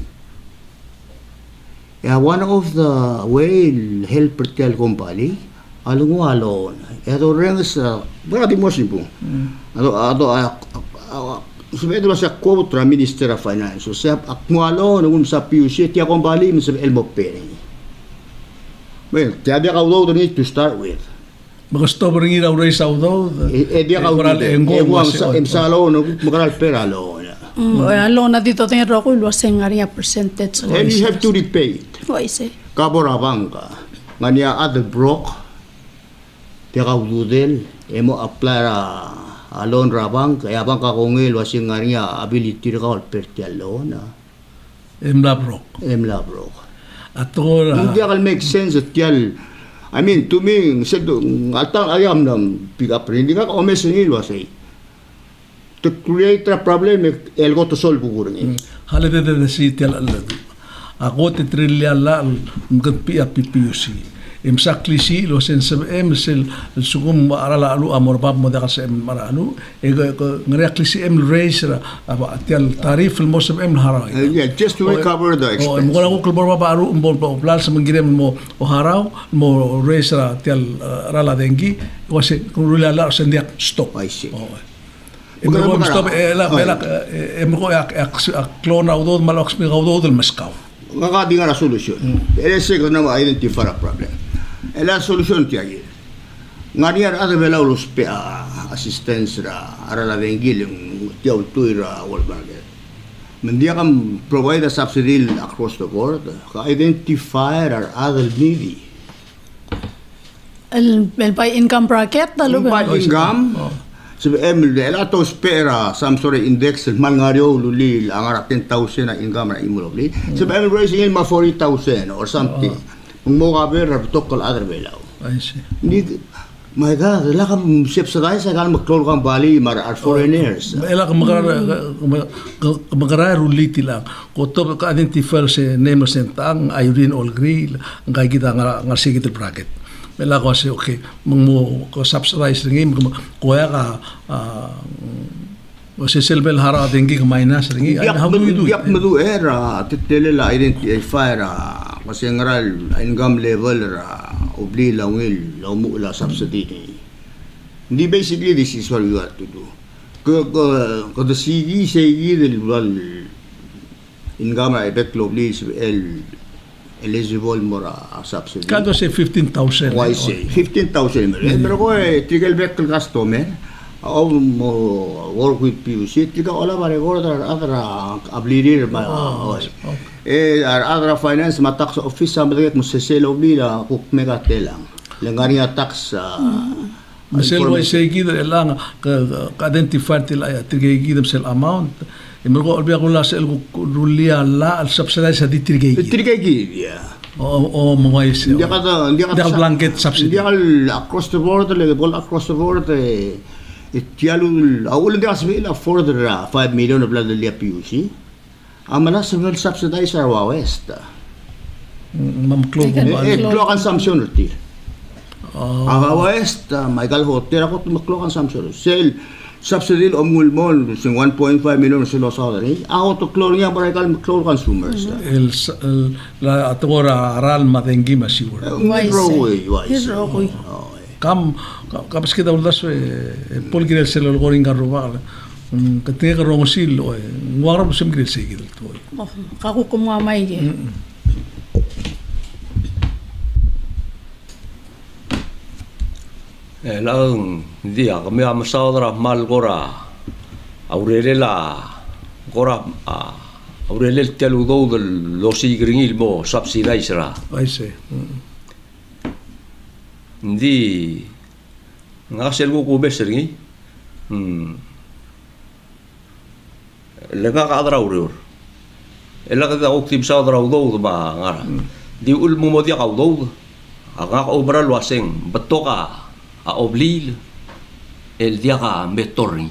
one of the whale helper tel company alungo alon eto rengs berarti mo simpo sebenarnya sa quote Minister of Finance so sa akmo alon sa PUC tia company sa elmo pere Well, kaya dia kaudo need to start with. Magasto ba rin iraw rin sa udaw? Dia kaudo. Emsalo no magaral peralo. Alo na dito tayo ko luwaseng nga percentage. And you have to repay it. Why say? Kaborabang ka. Ngania other broke. Dia kaudo del. Emo apply ra alon rabang kaya bang ka kungil wasing ngania ability ka perti alon. Emla brok. Ato hindi akal make sense at yal. I mean, to me, atang ayam ng pick-up rin. Hindi ka omes ng ilwa say. To create a problem, elgo to solve ko rin. Halide na si tiyal alado. Ako titrilya la mga PPUC. Imsakli si lo sen sa sil sugum arala alu amor bab mo daka sa marano ngreakli si raise ra atyal tarif mo sa haray. Yeah, just to recover the expense. Mo ko kulbor ba aru mo plan sa mangirem mo o haraw mo raise ra atyal arala dengi kasi kung rula la sa ndiak stop. I see. Mo stop ela mo ko clone audo malox mi audo del maskaw. Nga di nga na solusyon. Ese ko na ma-identify a problem. La solution tiya gil. Nga niya ada bela ulos pe assistance ra ara la vengil tiya utoy ra wal market. Mendia kam provide a subsidy across the board. Ka identify our other needy. El by income bracket talo ba? By income. So ela to spera some sort of index man nga rio luli ang ara 10,000 na income na imolobli. So raising il ma 40,000 or something. Mo ka ver tokol other belaw. I see. Ni my God, la kam subsidize sa kan maklol kan Bali mar foreigners. Ela ka magara ruliti lang. Ko to ka identify se name sentang ayudin all grill ang kay kita nga sige bracket. Ela ko say okay, mo ko subsidize ringim ko ya ka o se selbel hara dengi ka minus ringi how do you do it? Yak madu era titele la identify ra kasi ngaral income level ra obli lawil lamu la subsidy ni basically this is what you have to do ko the sige del wal income ra bet globally eligible mora subsidy kado say 15,000 why say 15,000 pero ko trigger back customer mo work with PUC tika ola bare order adra ablirir ba adra finance ma tax office sa madet mo seselo bila kuk mega telang langari tax masel way say gid lang ka identify til ay tigay gid sel amount imro olbi ko la sel rulia la al subsidize di tigay gid o mga isi dia ka blanket subsidy dia across the board across the board Itialul awal dia asbila further 5 million of blood liya PUC. Amana civil subsidize our west. Clock consumption roti. West Michael Hotel ako maklo consumption. Sale subsidy omulmon sing 1.5 million sila sa ni. Ako to clore niya Michael clore consumers. La atora aral matengi masigur. Kam kita ulas pol kirel selo goring garubal ketika rongosil ngwarab sem kirel segil to kaku kumamay ge lang dia kami am saudara mal gora aurelela gora aurelel telu do lo sigringil mo subsidize ra I see Hindi ngasel ko beser ngi lega ka adra urur ela ka oktim sa adra do ba ngara di ul mo mo dia ka do aga ka obra luaseng beto ka a oblil el dia ka metorni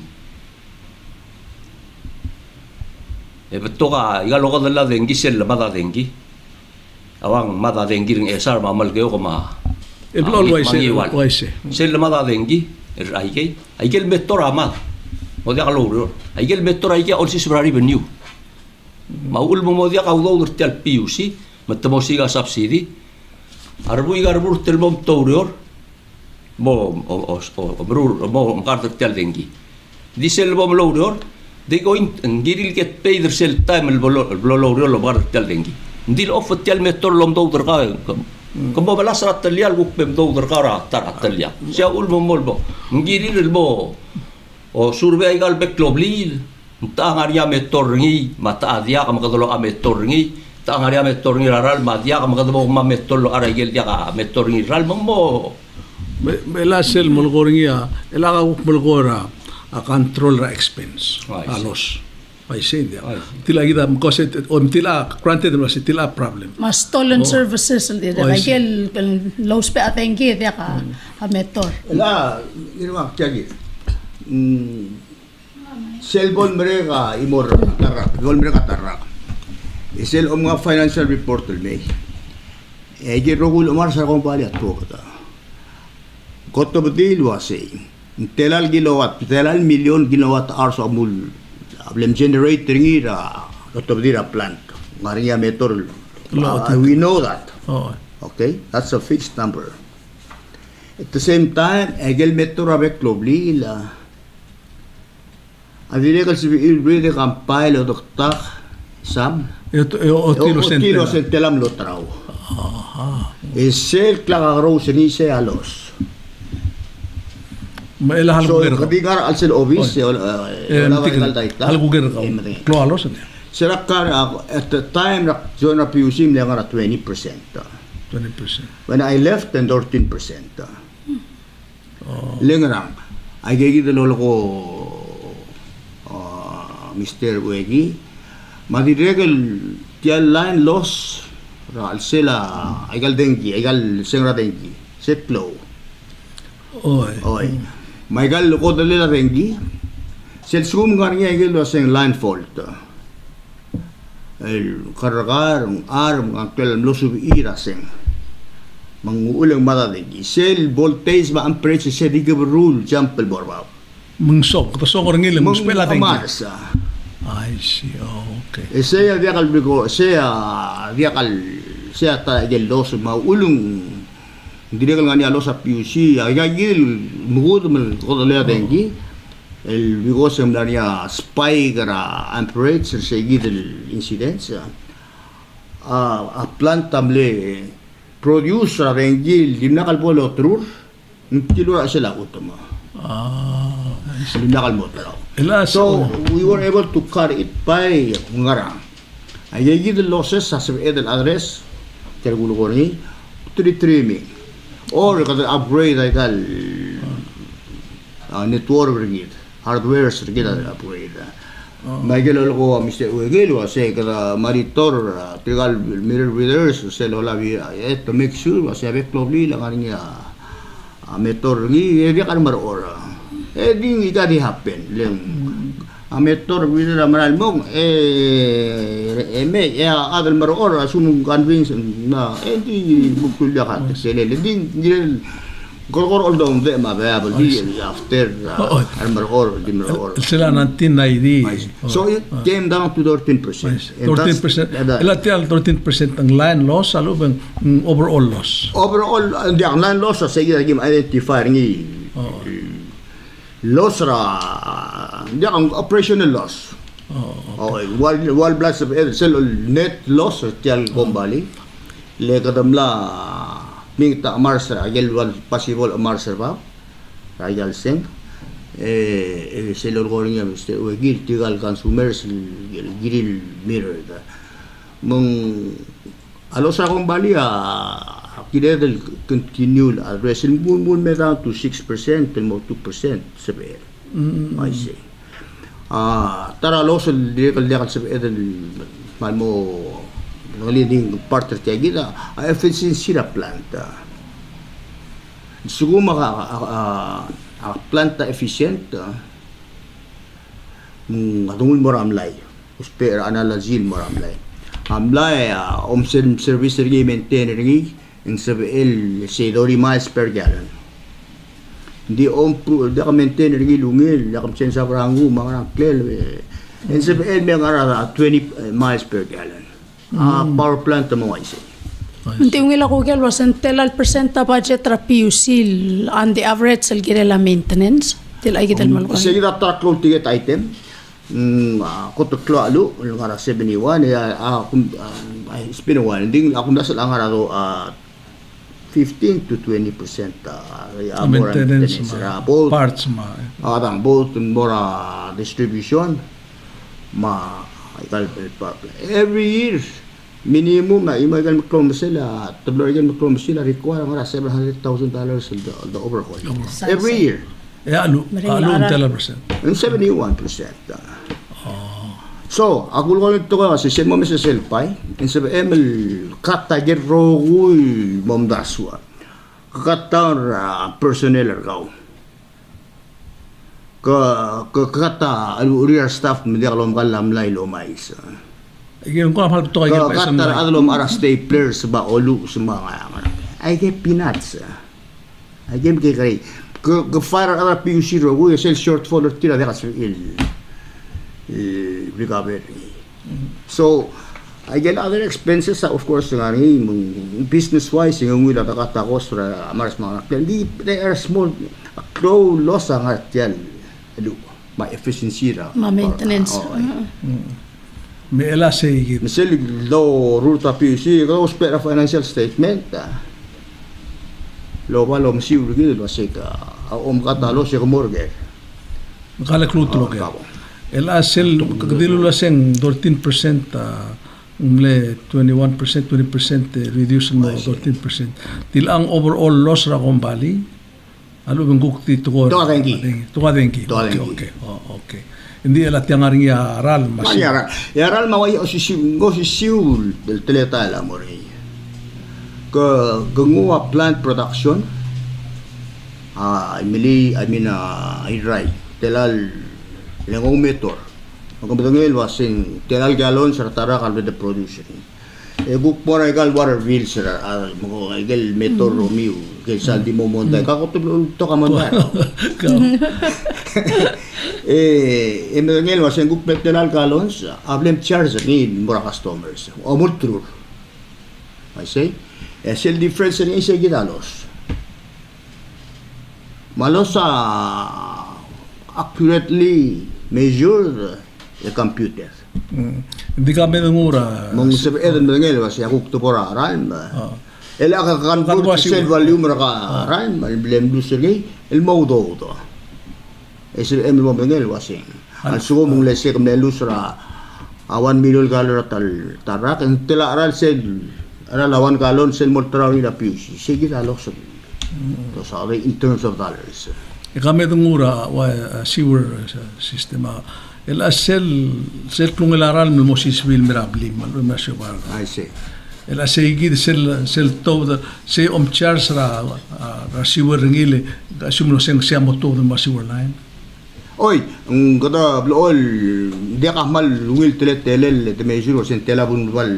beto ka igalo ka dala dengi sel mada dengi awang mada dengi ring esar mamal keo ko ma el always sel mada dengi hay que el metor amad o dia kalor hay que el metor hay que all sisbrari venue maul mo dia ka do tel PUC matamo siga subsidy arbu igarbur tel mom tourior mo brur mo karter tel dengi disel bom lourior they going ngiril get paid sel time el blolourior lo bar tel dengi ndil off tel metor lom do ka Kumbo balas ratalyal gukpem do derkara taratalya. Siya ulmo molbo. Ngiri lbo. O survey gal beklobli. Ta ngaria metorngi mata adia ka makadolo ametorngi. Ta ngaria metorngi raral madia ka makadolo mametolo aragel dia ka metorngi ral mo. Bela sel molgoringia elaga molgora a control ra expense alos. Ay sindia. Tila ida because o tila granted was tila problem. Mas stolen services dito. Agel low spe atengi dia ka metor. La irma kyagi. Cellphone mereka imor tarak, gol mereka tarak. Isel om nga financial report may. Ege rogul umar sa kumpanya to kata. Koto bedil wase. Telal million kilowatt hours amul. Ablem generator ngira koto bedil plant. Ngaria meter. We know that. Okay, that's a fixed number. At the same time, egel meter abek globally la. Avire kasi ilbride kampay lo doktak sam. Tilo sentelam lo trao. Esel klagaro senise alos. Maela halgo so kadigar alsel obis halgo ger klo alos ne. Serakar at the time rak zona piusim le ngara 20%. 20%. When I left then 13%. Lengrang ay gigi de lolo ko Mr. Wegi, madiregal tial line loss ral sela egal dengi egal sengra dengi setlo oi maigal ko dele la dengi sel sum garnya egal lo seng line fault el cargar arm aquel lo subira seng manguulang mata dengi sel voltage ba amperage se di rule jump el borba mungsok to so ngil mungspela dengi I see. Okay. Saya dia kalau bego, saya tak jadi los maulung. Dia kalau ngani los apiusi, agak gil mulut kalau lihat dengi, el bego sebenarnya spy kara amperage segi del incidence. A planta mle produce dengi, dimna kalau boleh terus, kilo rasa lah utama. Dimna kalau boleh. So we were able to carry it by ngarang. Ayagi the losses sa edel address tergulo ko ni to the trimming or kada upgrade ay kal network rigid hardware rigid upgrade. May gelo ko Mr. Uegelo say kada monitor trigal mirror readers say lola to make sure was have probably lang niya metor ni area kan marora. Ding ika di happen lem ametor wila maral mong adal maror asum convince na di bukul ka selele din gorgor all down de ma available di after maror di maror sila nantin na idi so it came down to 13%. 13%. Elatil 13% ang line loss alo bang overall loss di ang line loss sa sige naging identify ni loss ra dia ang operational loss wal blast of cell net loss tial kombali le kadamla mingta marser agel wal possible marser ba agel seng cell orgonya Mr. Wegil tigal consumers giril mirror da mong alos ra kombali kida del continue addressing mul down to 6% till more 2% sabi I say tara loss di kal sabi del malmo leading partner tiya gida efficiency la planta siguro planta efficient adungul moramlay usper analazil moramlay amlay service ri maintain ri in sabiel sedori miles per gallon di ka maintain ri lungil yakam sen sa rangu mga klel in sabiel may ngara 20 miles per gallon power plant mo ay say Unti ngila ko gel was telal percenta budget ra PUC on the average sal girela maintenance til ay gital mal ko sige da truck load ticket item ko to klalo ngara 71 ay spinawan ding ako nasa lang ngara 15 to 20% maintenance both parts both more distribution every year minimum imagan sila require mga $700,000 the overhaul every year. And 71%. So, ako ko nito kasi siya mo sa selpay, and sa ML katager rogul momdaswa. Kakatar personnel raw. Kata rear staff mo dia kalom kalamlay lomais. Iyon ko hal to kaya kata adlom ara staplers ba olu sa mga ay get peanuts. Ay get kay fire ara PUC rogo sel shortfall tira de kasi recovery. So, I get other expenses of course business wise yung wala takatakos para amaras mga they are small crow loss ang artial ma efficiency ra ma maintenance may say misal do ruta PUC ko spera financial statement lo ba lo msiu gid kasi ka katalo siya ko mortgage kala kluto el asel kadilo la sen 13% 21% 20% reduce mo 13% til ang overall loss ra kung bali alo bang gukti to denki okay hindi ala tiang aring ya aral mas ya aral mawai o si siul del teleta la mori gungua plant production I mean right telal Lengong meter. Ang kabutangil wasing tenal galon sa tara kalbe de production. Buk mo na igal water wheels sa mo igal meter romeo kay saldi mo monta kakotulog to ka monta. Emangel wasing guk tenal galon ablem charge ni mura customers. O multrur. I say, sell difference ni isa gidalos. Malosa accurately measure the computer. Hindi kami nangura. Mong sabihin ngel was yakuk to pora ran. Ela ka convert sell value mara ka ran, blem du segi el modo to. Ese em mo ngel wasing. Al sugo mong lese kam lusra 1 million galon tarak en tela aral sel ara lawan galon sel mo trawi na pius. Sige alok so. To sabi in terms of dollars. Kami tungura sewer system el asel kung ilaral mo siswil mirabli malo masyo ba I see el asegi sel to se charge ra sewer ngile assume no seng siya moto ng sewer line oy ang gada blol di ka mal will telel de measure sen telabun wal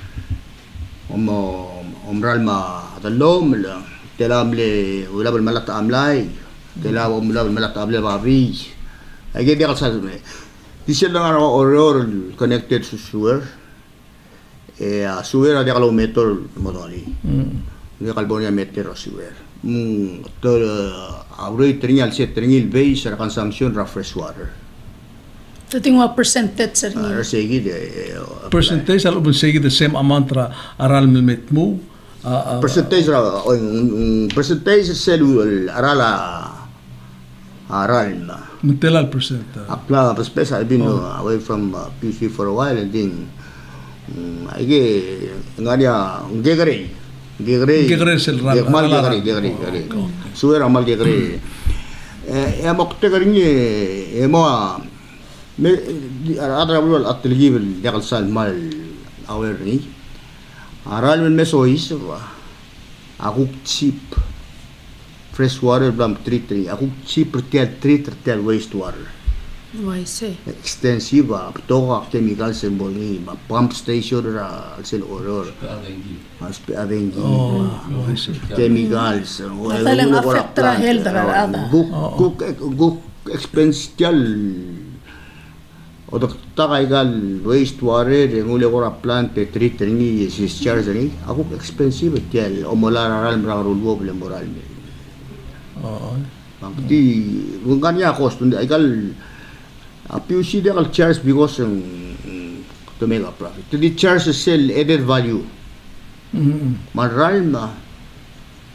umral ma talom telamle wala bal malata amlay Tela mula malatable babi. Ay gaya ka sa me. Di siya lang or connected to sewer. Sewer ada kilometer modali. Dia kalbonya meter sewer. To average tringal set tringil base sa consumption of fresh water. Ito yung percentage sir niya. Percentage alam mo sige the same amount ra aral milmet mo. Percentage ra percentage cellul arala Aralma. Muntelal percent. Apla, especially I've been away from PC for a while and then I get ngaria gegre sel mal gegre suera mal gegre amok tegringe emo me adra bul atligib jakal sal mal aware ni aral men mesois aku cheap fresh water blam treat aku cheap treat wastewater. I see. Extensive toka chemicals en boni pump station ra sel oror. Adengi. Chemicals. Talang affect ra health ra ada. Guk expensial o takaigal wastewater ngule ko ra plant treat ni discharge ni aku expensive tiel o molar ral ra rulwo moral ni. Di kanya cost ay kal PUC they will charge because to make a profit. To the charge sell added value. Maral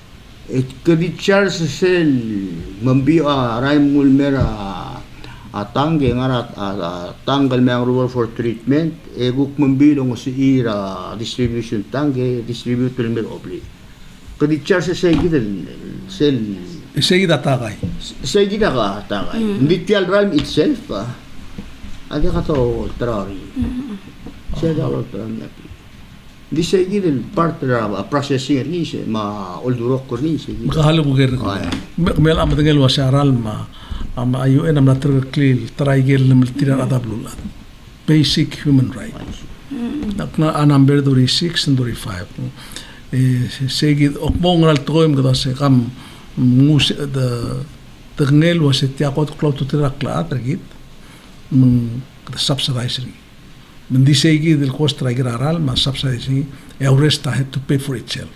Kadi Charles sel mambiyo Raimul Mera atangge ngarat tanggal mayang rural for treatment guk mambilong si ira distribution tangge distributor mer obli. Kadi Charles sel gidel sel Segida tagay. Segida ka tagay. Hindi tiyal Raim itself ada kato trari. Segida ka trari. Di segida part of processing ni se ma oldurok ko ni se. Makahalo ko ger. Mel am tengel wasaral ma am ayun am natrklil traigel miltiran adablulat. Basic human right. Nakna anamber duri 6 and duri 5. Segid okmongal toim kada se kam mus the tengel was it yakot klot trakla atrgit subsidizing. When thisegi del cost traigeraral ma subsidizing Euresta had to pay for itself.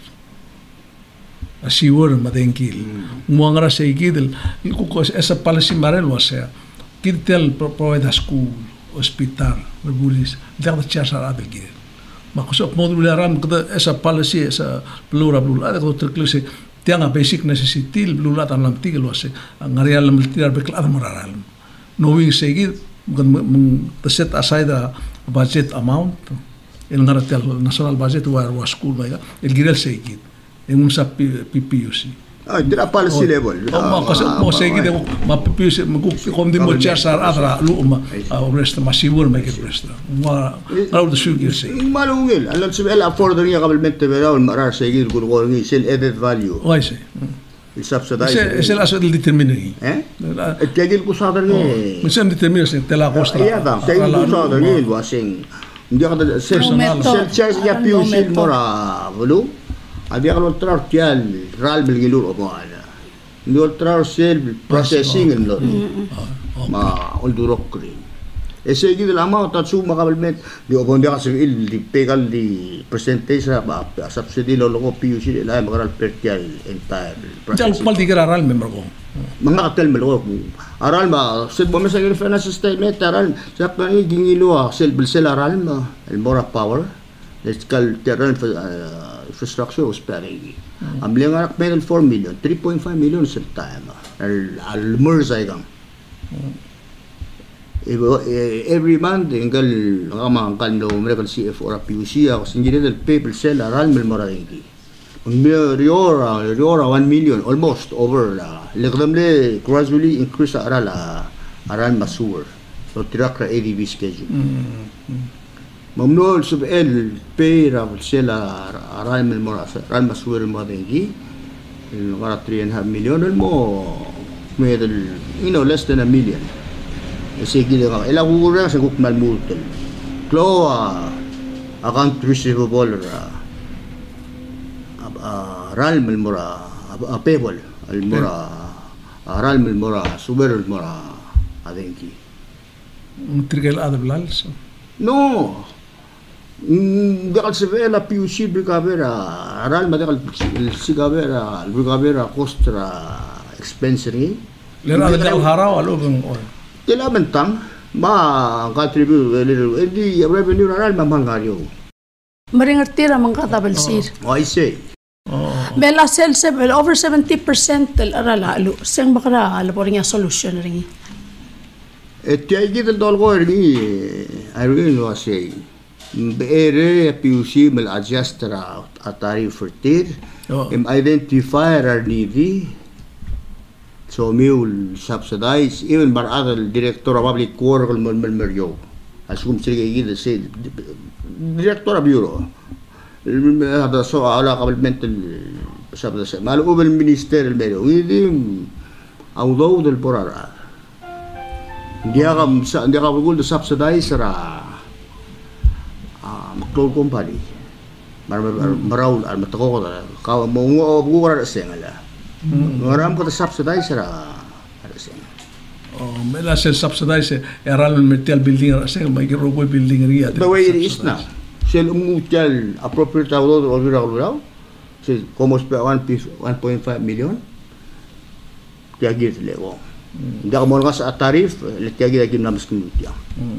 Así were madenkil. Muangara segi del kukos esa policy marel was kitel provide a school, hospital, rebulis, der chasar adelgir. Ma kosok modularam kada esa policy esa plura ada ko terkluse tianga basic necessity blula tanam tigel was ngarial miltiar bekla moral. Knowing segi to set aside a budget amount el ngaratel national budget war school maya el girel segid en un sap PPUC dira policy level ma kasi mo segid ma PPUC maguk kom di mo chasar adra luma rest masibur make rest ma raud sugar say malungil alam sibel afford niya kabalmente beraw marar segid gurgol ni sel added value why say subsidize es el aso del determinante el tegil ko sa darni minsan determinante tela costa ya da tegil ko sa darni wasing hindi ka sel charge ya PUC mora bulu abi ka trar tial ral bilgilur o ala hindi trar sel processing lo ma oldurok kri ese gid la ma ta su makabalment di obonde ka civil di pegal di percentage ba subsidy lo ko PUC la magaral pertial entire jal pal di aral member ko mga katel malo aral ma sel bo mesa finance statement aral sa pani gingilo sel bilsel aral ma el mora power let's-call terrain infrastructure was pari amling arak meron 4 million 3.5 million sa time al murzay gang every month enggal ngamaangkal no mereka CFO ra PUC ako sinjire del people sell aral mil marangi riora 1 million almost over la legdamle gradually increase aral masur so tirak ra ADB schedule mamnol sub el pay ra sell aral mil marasa aral masur marangi ngara 3.5 million mo medel less than a million. Sige lang ela gura sa guk malmulton klo account receivable ral malmura payable almura ral malmura super almura adenki trigel adablals no dekal sevela PUC brigavera ral madekal sigavera brigavera costra expensory lera adal haraw alubang Tila mentang ma contribute di revenue rural mamangario. Maringertira mangkatabal sir. I say. Bela sel over 70% del arala alu. Seng bakara ala poring solution ringi. Tiagi del dolgo ringi. I really know say. Beere PUC mal adjust atari for tir. Identify our needy. So mule subsidize even bar other director of public work malmeryo asum sige gid say director of bureau hada so ala kabalmental subsidize mal ubel minister el medio widim awdaw del porara dia ka bugul subsidize ra maklo company maraw al matako ka mo bugura sengala Orang kata subsidize ra ada sen. Mela sel subsidize eral metal building ra sen mai gero boy building ria. The way it is now. Sel umutal appropriate award or raw. Sel como 1.5 million. Tiagi lewo. Ndak mo nga sa tarif le tiagi lagi namas kumutya.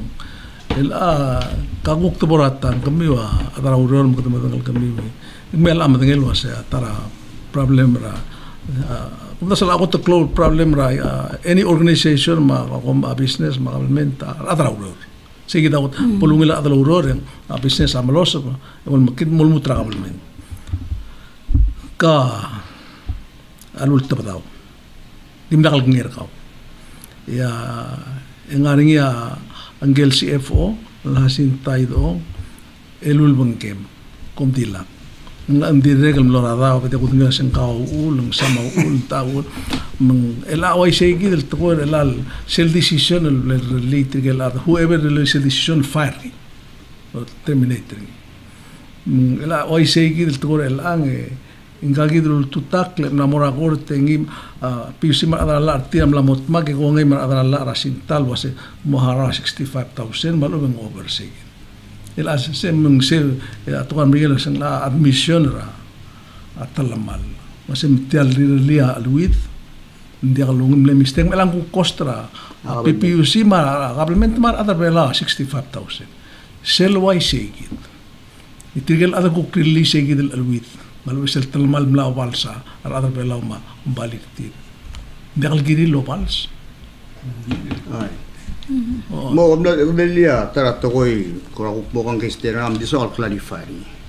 Kaguk tuboratan kami wa atara uron mo kami kami. Mela am tengel wa sa tara problem ra kung nasa ako to close problem ra any organization business government adra uror sige daw pulungila adra uror yang business amalos wal makid mulmutra government ka alul tabdaw dimdakal ngir ka ya ngaring ya Angel CFO lahasin tayo elul bangkem kumtila ang direk ang lorada o pati kung nga siyang kauul ang sama uul taul mang elaway siya gidel tuko elal self decision related elal whoever the self decision fire or terminator elaway siya gidel tuko elang ingagidul tutak le namora korte ngi pisi mar adala tiam lamot mag ko ngai mar adala rasin tal wase mohara 65,000 malubeng oversee ila sem sel atuan miguel sang la admission ra atalamal masem tial lia alwid ndi kalung le misteng melang ko kostra PPUC mar government mar adabela 65,000 sel why segit itigel ada ko krili segit alwid malu sel talmal mla walsa ar adabela ma balik ti ndakal giri lo pals ay mo obnelia tarato koy kurakuk mo kang kisteram diso al clarify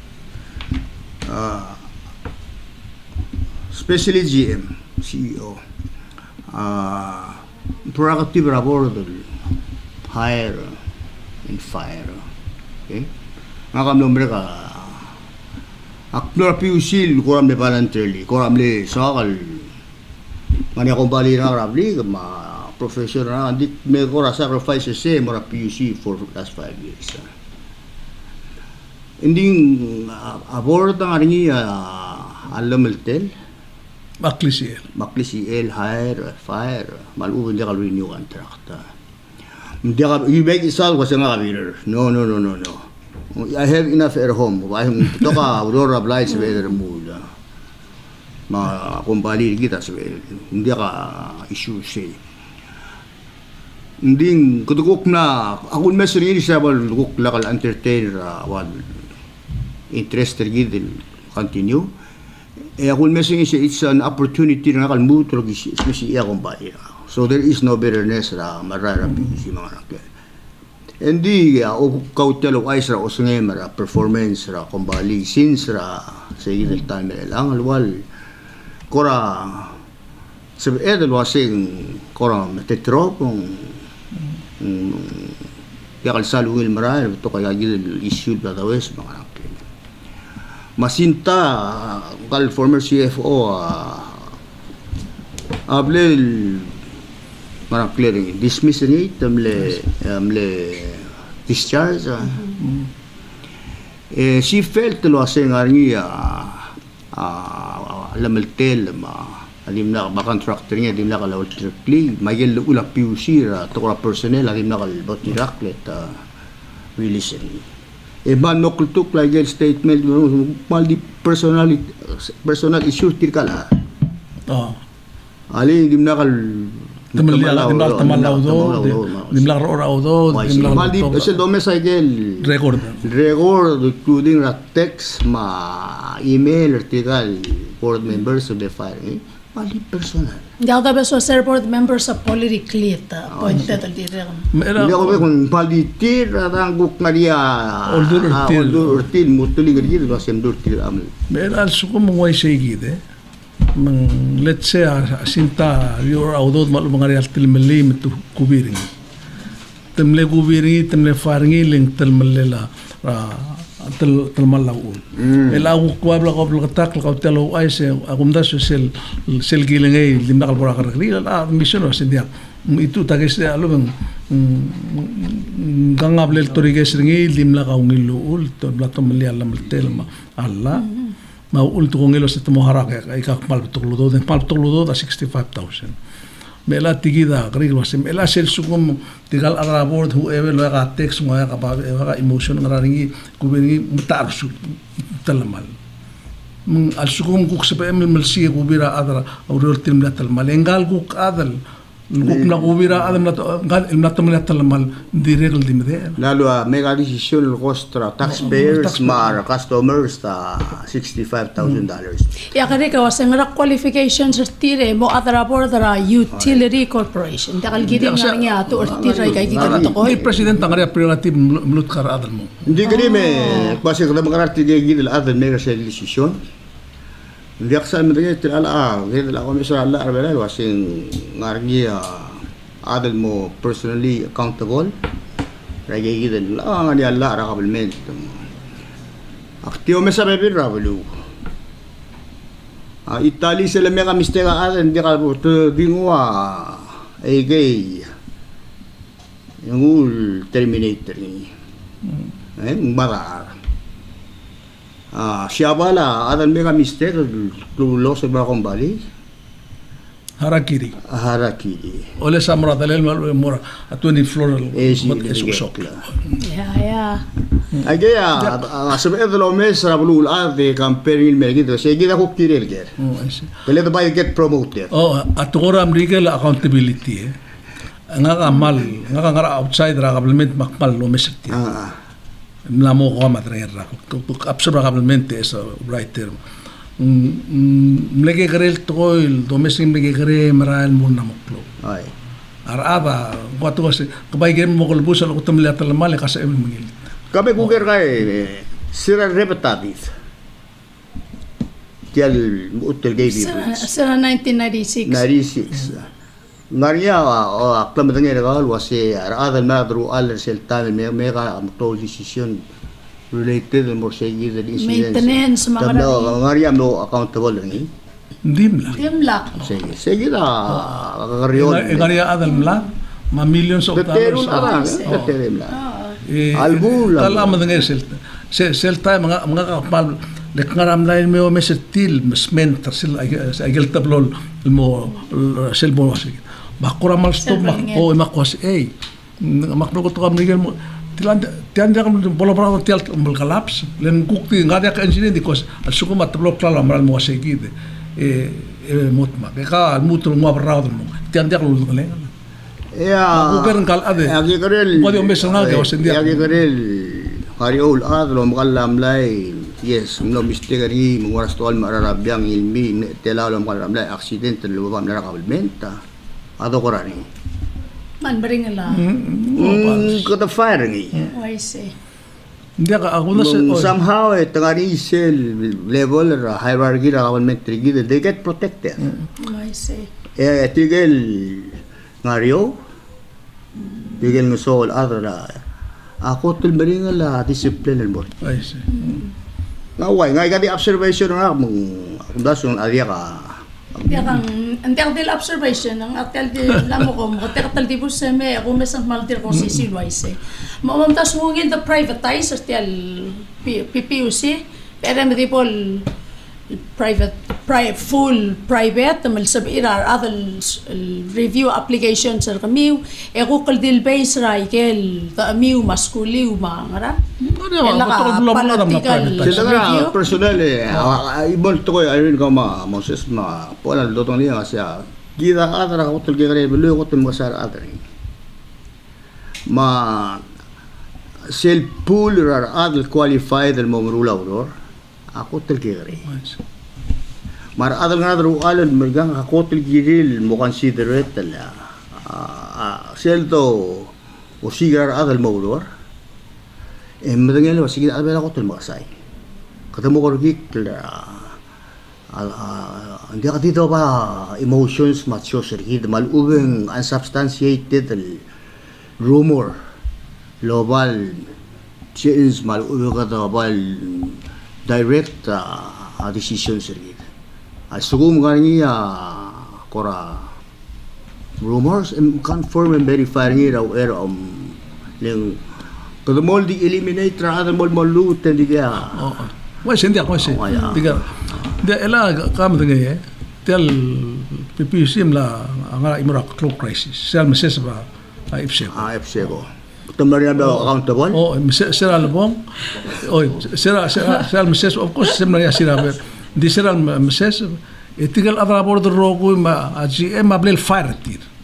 especially GM CEO proactive rapport hire and fire okay ngakam nombre ka aknor piusil koram le voluntarily koram le sakal mani akong bali na rabli ma professional and may kora sacrifice say mora PUC for last 5 years ending aboard ang aringi alamiltel maklisiel hire fire malu hindi ka renew contract hindi ka you make isal kasi nga kabiner no I have enough at home I have to ka aurora blights weather mood mga kumpali kita hindi ka issue say hindi kutukok na ako mesri ini siya kuk lakal entertain wal interested gidil continue ako mesri siya it's an opportunity na kal muto lagi siya akong bahay so there is no bitterness ra mararapi si mga nakay hindi o kautelo ay sa usngay mara performance ra kumbali since ra sa gidil time lang alwal kora sa edel wasing kora tetropong yakal saluil maray to kaya gid issue batawes mga nakin masinta kal former CFO ablel marang clearing dismiss ni tamle discharge she felt lo asing arngi lameltel ma adim na ba contractor niya adim na kalawal strictly mayel ula PUC ra to personnel adim na kalbot ni Raklet release ni man no kultuk like statement mal di personal issue tirkala ali adim na kal tamalaw do dimla raw do mal di special domicile record including text ma email article board members of the fire Pali personal. Hindi ako tabi sa board members sa politically appointed al direk. Hindi ako kung palitir ang guk Maria Urtil mutuli gid ba sem durtil amal. Meral su ko mo siya gid let's say asinta your audod mal mga real tilmelim to kubiring. Temle kubiring temle faringi ling telmelela talmalaw elaw kwabla katak telo ay se agumda sel gilengay limna kalbora karagli la mission o sindia itu tagis alum gangablel toriges ringi limla kaungilul to blato mali alam telma alla ma ulto kongelo se tomo haraka ay kakmal tukludo den pal tukludo da 65,000 mela tigida gril wasem ela sel sukum tigal ara board whoever lo ga text mo ga ba emotion ngaringi kubingi mutarsu talamal al sukum kuk sepe mel melsi kubira adra aurol timla talmal engal kuk adal Nakubira adam nato mal direct di mede. Lalo mega decision costra taxpayers mar customers ta $65,000. Ya kare ka wasang qualifications tire mo adara bordera utility corporation. Dakal gidi nga to tire kay gidi to ko. Ni president ang prerogative mulut kar adal mo. Hindi gani me kasi kada makarati gidi adal mega decision. Hindi aksa medyo tilala gidi la ko misra Allah arbela wasing ngargi adal mo personally accountable. Ragi gidi la ngani Allah ra kabelment. Aktiyo me sabe bir rabulu. Italy sila may kamistega adal hindi ka to dingwa ay gay. Yung terminator ni. Marar. Siya bala, adan may ka-mistake, lulo sa Bakong Bali. Harakiri. Harakiri. Ole samra dalel mura atuni floral. Mat esok. Ya. Agaya, sabi lo mes rabul ade campaign megito, sige ko kirel ger. Kaya to bay get promoted. Aturam legal accountability. Nga kamal, nga kangara outside ra government makmal lo mesekti. Mlamo ko matrera. Absorba government is a right term. Mlege garel to il domestic mlege gare maral mo na moklo. Ay. Arada, wato kasi kabay game mo kulbus al utam la talmal kasi em mingil. Kabe guger kay sira repetitive. Tial utel gay Sira 1996. 96. Maria aklam dengan regal wasi ada madru al sel tamil mega amto decision related more say the incident. Maintenance mga Maria mo accountable ni. Dimla. Sige da garion. Garia adal mla ma millions of dollars. Albul. Tala madenge sel time mga kapal lekngaram lain mo mesetil mesmenter sil agel tablol mo sel mo wasi. Bakura mal stop makwas makno ko to kam nigel mo tian kam bola bola tial mal collapse len kukti ngada ka engineer because al suko matblo klala mal mo segide mutma ka al mutro mo abraud mo tian dia lu ngale ya ko kal ade agi karel ko de mesnal ke wasendia agi karel hariol adlo makallam lai yes no mistake ri mo waras to al mararabyang ilmi telalo makallam lai accident lo bam na kabalmenta Ado korani. Man bring la. Kata fire ni. I see. Dia ka ako na somehow tangari cell level hierarchy ra government trigger they get protected. I see. Tigel ngario. Tigel ng soul adra. Ako tul bring la discipline mo. I see. Ngaway ngay kadi observation ra mong dasong area ka. Dia kang antel del observation ang atel di lamo ko mo tatal di bus me ako mesang maltir ko si silwaise mo tas ngin the privatize atel PPUC pero me dipol full private mal sabira other review applications sa kamiu ko kaldil base ra ikel the miu maskuliu mangara Sila personal ibon to ko ayun ko Moses pola dotong liya siya gida atra ko tul gere belu ko tum masar atra ma sel pool rar adl qualified al momrula uror ako tul gere mar adl ngadru alal mergang ako tul giril mo consider it la sel to o sigar adl momrur madangel wasig abela ko tul makasay katamo ko gik hindi ka dito ba emotions macho sirgid malubeng unsubstantiated rumor global change malubeng ka bal direct decision sirgid asugum gani kora rumors confirm and verify ni raw leng kada mol di eliminate ra ada mol lut di ga wa sendi ako se diga dia ela kam de tel PPCM la ngara imura clock crisis sel meses ba ifse go tamaria ba accountable sera lebong sera meses of course semna sira di sera meses etigal adra border rogo ma GM ablel fire tir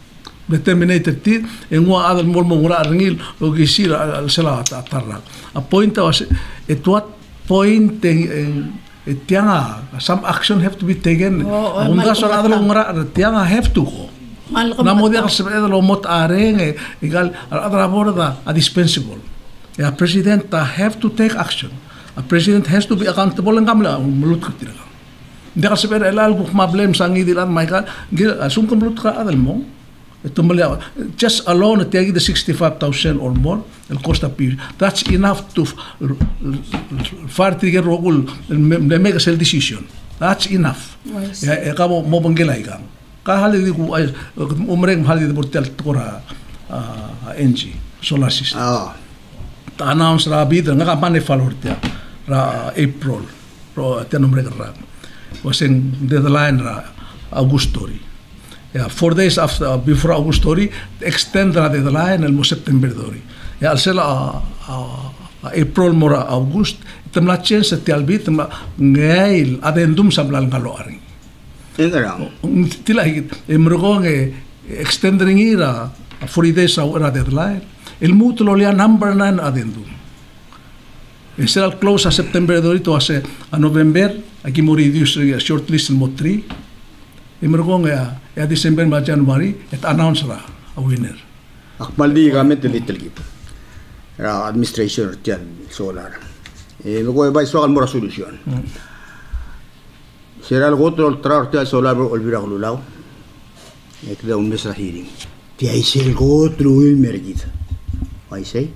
determinated ti engwa adal mol mongura ringil o gisira sela atarra a point was at what point tianga some action have to be taken unda so adal ngora tianga have to go namo dia se adal mot areng egal adal borda a dispensable a president have to take action. A president has to be accountable ng kamla mulut ka tira. Hindi kasi pero elal kung mablem sa ngidilan Michael asum ka mulut ka adal mo. Ito mali just alone at the 65,000 or more el costa pi. That's enough to far trigger rogul make a sell decision. That's enough. Ya kamo mo banggilay ka. Kahali di ko ay umreng hali di portal tora NG solar system. Ta-announce ra bidra nga kampanya follower tiya ra April pro tianong mereka wasing deadline ra Augustori 4 days after before Augustori extend ra deadline el mo September dori ya alsela April mora August tamla chance tialbit tamla ngail adendum sablal ngaloaring tilahit emrogo extend ringira 40 days ra deadline el mutuo lia number 9 adendum. Será close a September dorito a November aquí mo reduce short list mo 3. E mergong ya December ma January et announce ra a winner. Akmaldi gamit little gip. Ra administration tiyan solar. E mo ko ba iso mo solution. Será el otro trar tiyan solar olvira lulaw. E queda un mes ra hearing. Ti ai ser otro el mergita. I say.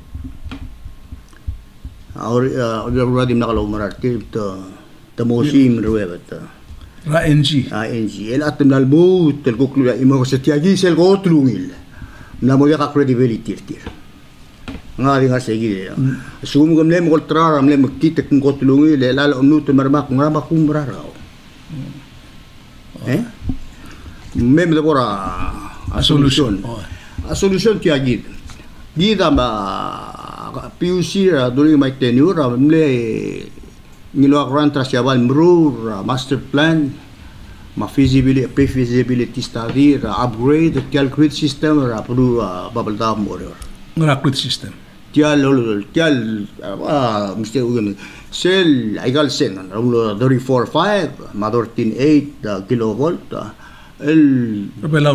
Ahora di nakalaw marati ta mosim ruwet. Ra NG. NG. El atem nalbut el concluya imo se tiagi sel gotlungil. Na mo ya credibility tir. Ngari nga sige. Sum gam lem gol trar am lem kita kung gotlungil el al onut marmak ngama kumraraw. Mem de bora a solution. A solution tiagi. Gida ma PUC during my tenure mle ngiluak ran trasyabal mrur master plan ma feasibility pre-feasibility study upgrade the grid system ra pru babalda mo grid system tial Mr. Ugan cell igal sen 345 ma 138 kilovolt el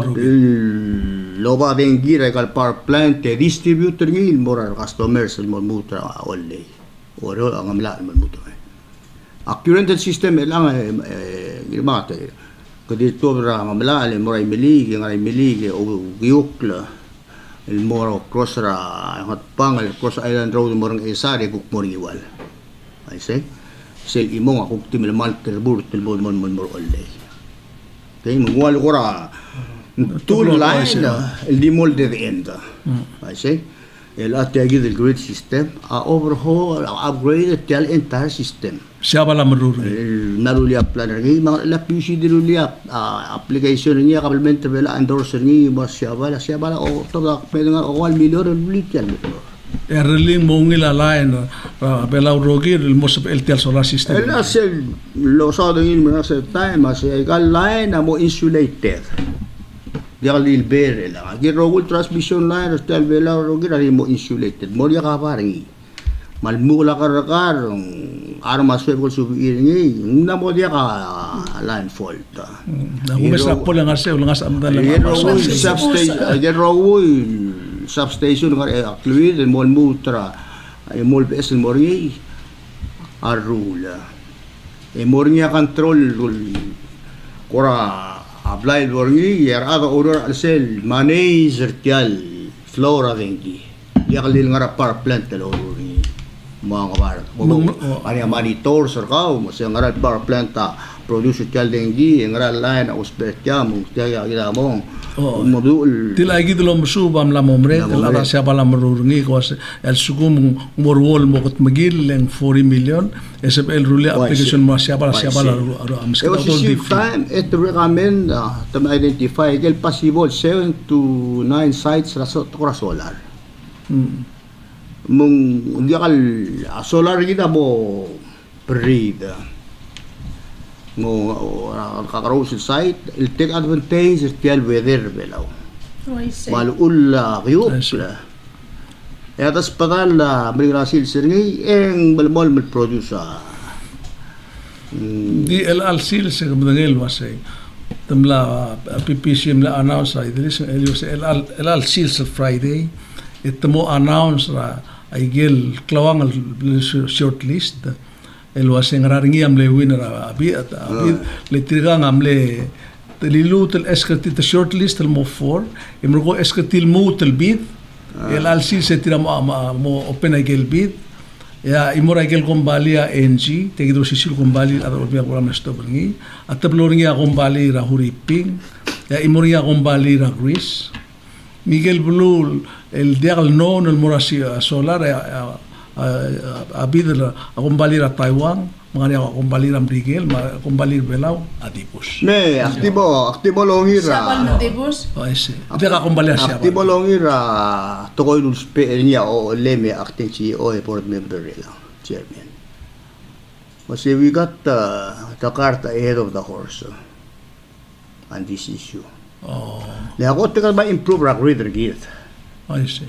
loba dengi regal power plant te distributor ngil moral customers el mutra only oro ang amla el mutra a current system elang gilmate kadi to ra amla el moray milig o giukla el moro cross ra hot pang el cross island road morang esare kuk moriwal I say sel imong akuk timel malter burtel mon only. Okay, mengwal ora tool line el dimol de end. I say el ategi del grid system a overhaul upgrade the entire system. Siapa la merur? Narulia planner ni la PUC dilulia application niya kabelmente bela endorser ni mas siapa la o toda pedengar o 1 million litan. Erling mongila line bela rogir el mosep el tel solar system. El asel lo sa dingin mo sa time as egal line mo insulated. Dial il bere la girogul transmission line tel bela rogir mo insulated. Mo ya ka paring. Malmula karakar armas ko subir ni na mo dia ka line fault. Na umesa po lang asa ulang asa amdan lang. Substation nga include el mol mutra el mol bes el mori arula e mornia control kora apply dorgi yerada order sel manager tial flora vengi yakalil nga power plant lo orgi mga kabar ani monitor sarkaw mo sa nga power plant producer tial dengi nga line ospetya mo tiya gida mo modul tila gid lo musubam la momre la siapa la merurungi ko el sugum morwol mo kot magil leng 40 million SFL rule application mo siapa la amskata all time it recommend to identify el possible 7 to 9 sites ra solar mong diakal solar gida mo perida mo kakarousel site, il take advantage tial weather belaw. Malul kayup la. Ya tas patal la Brasil sirngi eng balmol mal produce di el al sil se gmdangel wasay tamla PPCM la announce ay dilis el al sil sa Friday itmo announce ra ay gel klawang al shortlist el wasay ngaringi am le winner abi le trigang am le lilut el eskrti ta shortlist el mo for imrugo eskrti el mut el bid el al sil se tira mo open ay gel bid ya imora gel gombalia NG tegido sisil gombali ada obia golam stobringi atabloringi gombali ra huriping ya imora gombali ra Greece Miguel Blue el dial non el morasi solar abid gombali ra Taiwan mangani gombali ra Miguel gombali belau adibus ne aktibo longir Sabal na dibus ese dega gombali siya aktibo longir tokoy lul spe niya o leme acting CEO board member la chairman kasi we got the cart ahead of the horse on this issue le ako tekal ba improve ra reader git I see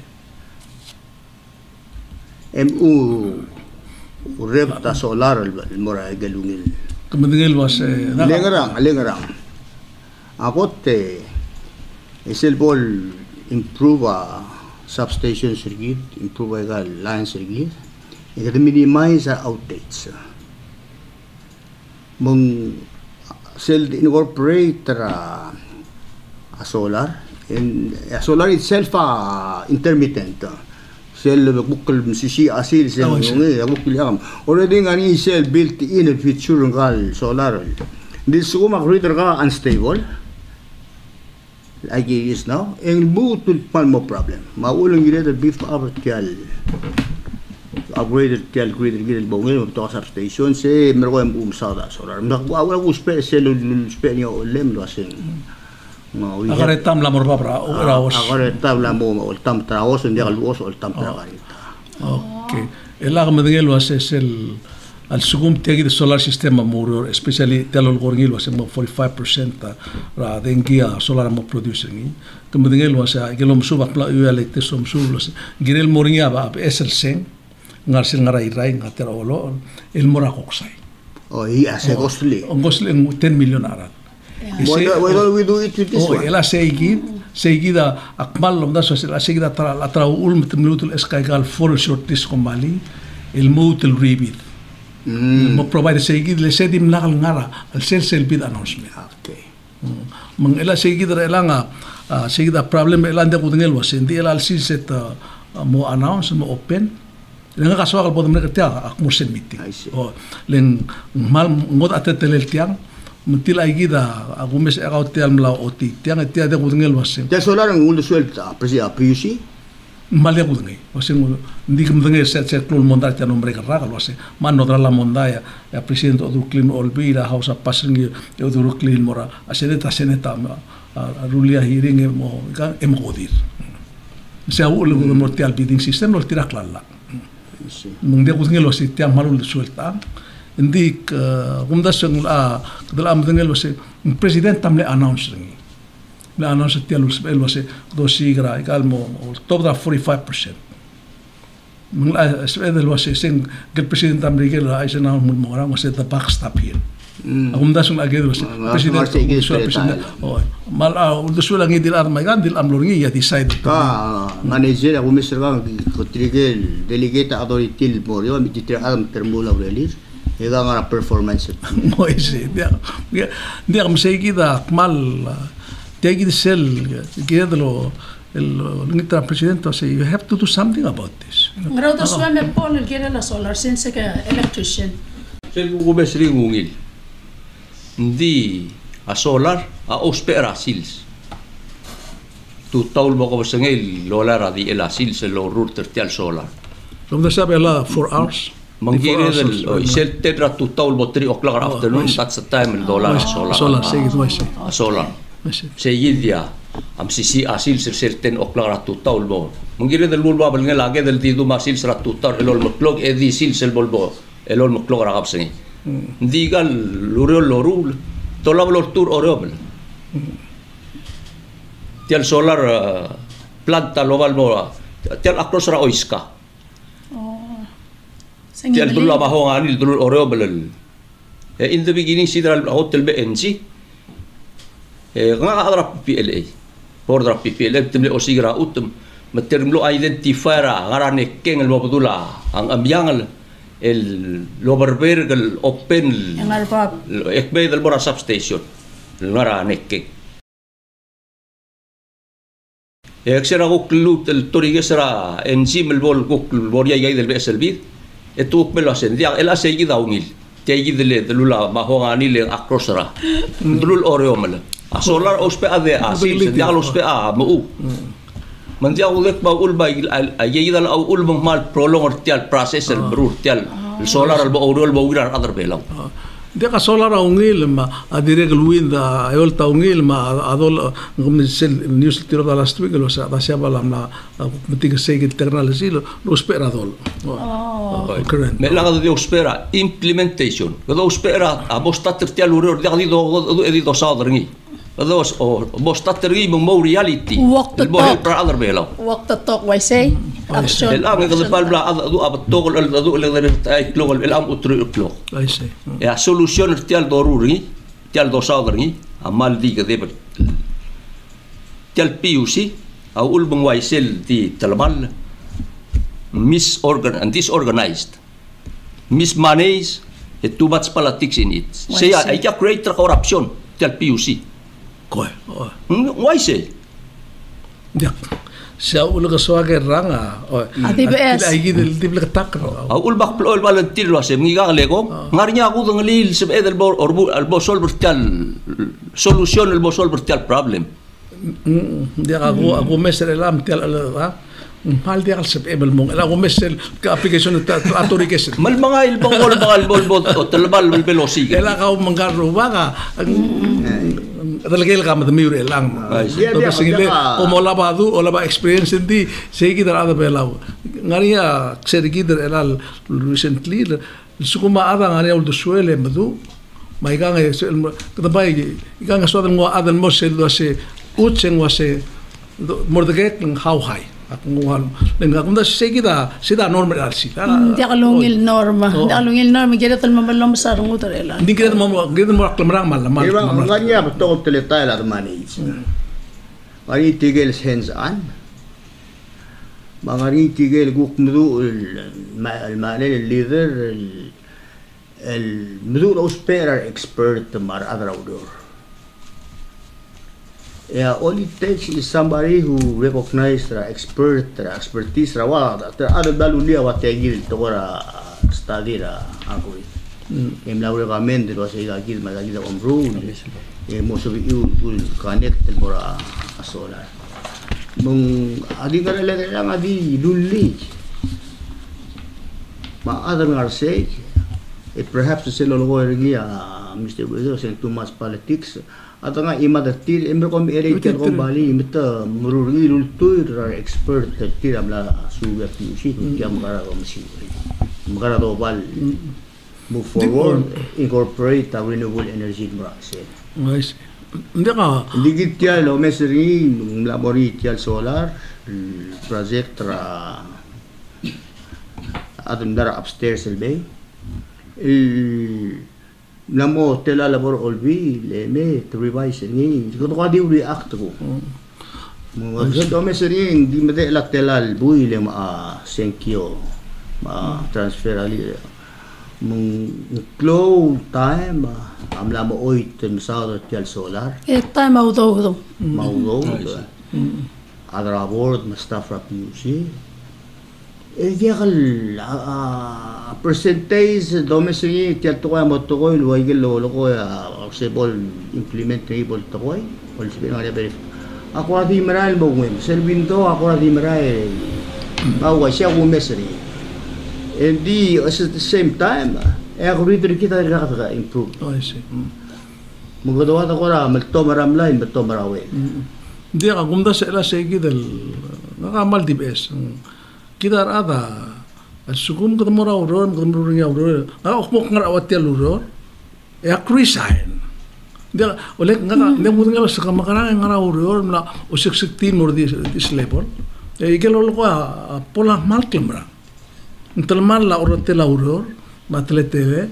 rev ta solar el mora galungil kemudian was lengarang ako te isel bol improve substation circuit improve line circuit and minimize outages mong sel incorporate a solar and solar itself intermittent sel bukul sisi asil sel bukul ham already ngani sel built in a feature ngal solar this kuma reader ka unstable like it is now and both will find more problem maulang gila beef tial upgraded tial grid gil bongel to substation se mergo sada solar wala ko special niyo lem lo asin agaretam la morbabra raos agaretam la mo tam traos ndi galuos o tam tragarita okay ela gmedgel was el al sugum tegi de solar system amuro especially telol gorgil was mo 45% ra dengia solar mo producing gmedgel was gelom subak pla uelekte som sulos girel moringa ba SL100 ngarsil ngarai rai ngatera olo el mora koksai ase gosli 10 million arat why don't we do it with this one ela seguida akmal lom das la seguida tra ulm minutul eskaigal for short this kombali el mutul ribit mo provide seguida le sedim nagal ngara al sel bid announcement okay mang ela seguida elanga seguida problem elande kudngel wasendi ela al set mo announce mo open lenga kaswa bodom ne tia akmo sen meeting len mal ngot atetel tiang mutil ay gida agumes agautial mla oti tiang tia de kudngel wasem ya solar ang ulo suelta presia PUC mal de kudngel wasem ndigum dengel set klul mondar tia nombre ragal wase man nodra la mondaya ya presidente oduklin olbira hausa pasing oduklin mora aseneta rulia hearing mo godir se ulo mortial bidding system no tira klalla mung de kudngel wase tia malul suelta indik gumdasang dalam dengel wase president tamle announce ringi le announce tialus bel wase dosigra ikalmo top da 45% mung swedel wase sing gel president tamle gel Eisenhower murmora wase the backstop here gumdasang aged wase president mal uldusul ang idil armay gandil amloringi ya decide manager gumisra kotrigel delegate authority morio mititra am termula release ega ngara performance no ese dia seguida mal tegi sel quedlo el ministro presidente say you have to do something about this ngaro to swame pol el la solar since que electrician sel gubesri ngungil ndi a solar a ospera sils tu taul mo ko sengel lolara di el sils lo router tial solar como sabe la 4 hours Mangkiri sel tedra tu taul bot 3 o'clock afternoon that's the time dollar solar seguid wase solar seguid dia am sisi asil sel 10 o'clock tu taul bo mangkiri del bulba bal ngel age del tidu masil srat tu taul elol clock edi sil sel bolbo elol clock ragap sengi digal lurol lorul tolab lor tur orobel tial solar planta loval mo tial across ra oiska tial dulu mahong anil dulu oreo belal in the beginning sidral hotel BNC nga adra PLA border PPLA temle osigra utum matermlo identifier garane keng el mabdula ang ambiang el loberberg el open ekbe del bora substation ngara nekkeng eksera guklut el torigesera enzim el bol gukl boria gay del BSLB etuk melo asendia el asegi daunil tegi dele delula mahongani le akrosra dulul oreomel a solar ospe ade asil sendia ospe a mu mandia ulek ba ulba ayida au ulbong mal prolong tial process el brur tial el solar el baurol baurar other belau dia ka solar ungil ma adire gluin da ayol ta ungil ma adol ngom sel news tiro da last week lo sa sia balam na metik sege technology lo spera dol current me la do spera implementation do spera a bostater tial uror dia di do sadringi dos o bostater gi mo reality el bohe para other belau walk the talk why say action el am que pal bla adu abtog el adu le der klog el am utru klog I see ya solution tial doruri tial do sadringi amal di que de tial PUC au ulbung waisel di talmal disorganized mismanaged and too much politics in it say I can create corruption tial PUC koy why say dia sa ulo ka swage ranga ADBS ay gidel dible takro au ulbak plol balantir lo se ngiga lego ngarnya aku ngalil se edel bor orbu al bo solver tial solution el bo solver tial problem dia aku mesel lam tial mal dia al sep ebel mong la go mesel ka application ta atori kes mal mga il bangol bol telbal velocity ela ka mangarro baga dalagel ka madmiure lang to besingile como labadu o laba experience di segi dar ada belau ngaria sergi dar elal recently sukuma ada ngaria ul suele madu mai gang kada bai gang so ngo adan mosel do se utsen wase mordeget how high akunguhan lenga kunda segida sida normal alsi dia kalungil norma gera tal mamalom sarung utarela hindi kita mo aklamrang mal nganya betul teletai la mani mari tigel hands on mangari tigel gukmdu المعنى الليدر المدور اوسبيرر اكسبرت مار other outdoor. Yeah, all it takes is somebody who recognizes the expertise rawada. Ada balulia wat tegil tora study ra ako. Em la recommend lo sa ila gil malagila omru. Most of you will connect bora asola. Mung adi karela lang adi luli. Ma other ngar say perhaps the selo ria Mr. Bezo saying too much politics. Atau nga imadatir ember kom ere ker kom bali imta mururi lultur expert tir amla suga piusi kiam kara kom si magara do bal move forward incorporate a renewable energy process nice ndeka digit ya lo mesri labori tial solar project ra adum dara upstairs el bay Namo tela labor olvi le me to revise ni ko ko di react ko mo do me sering di mede la tela bui le ma senkyo ma transfer ali mong clow time amla mo oit sa tel solar time auto adra board ma staff rap usi Egal percentage domestic tial to mo to ko lo igel lo ko accessible implementable to ko wal sibi na beri ako adi maral mo ngem servinto ako adi maral bawa siya ko mesri and at the same time ako rito kita ka improve mo gadawa ta ko ra malto maram line malto marawe dia ka gumda sa ela segi del nakamal di bes kita ada sugum kita mora uror kita mora uror aku mau ngar awat ya luror ya resign dia oleh nga mudeng nga sa kamakara nga urior na o 16 or this level igelo ko pola malkem ra intelmal la orote la urior matleteve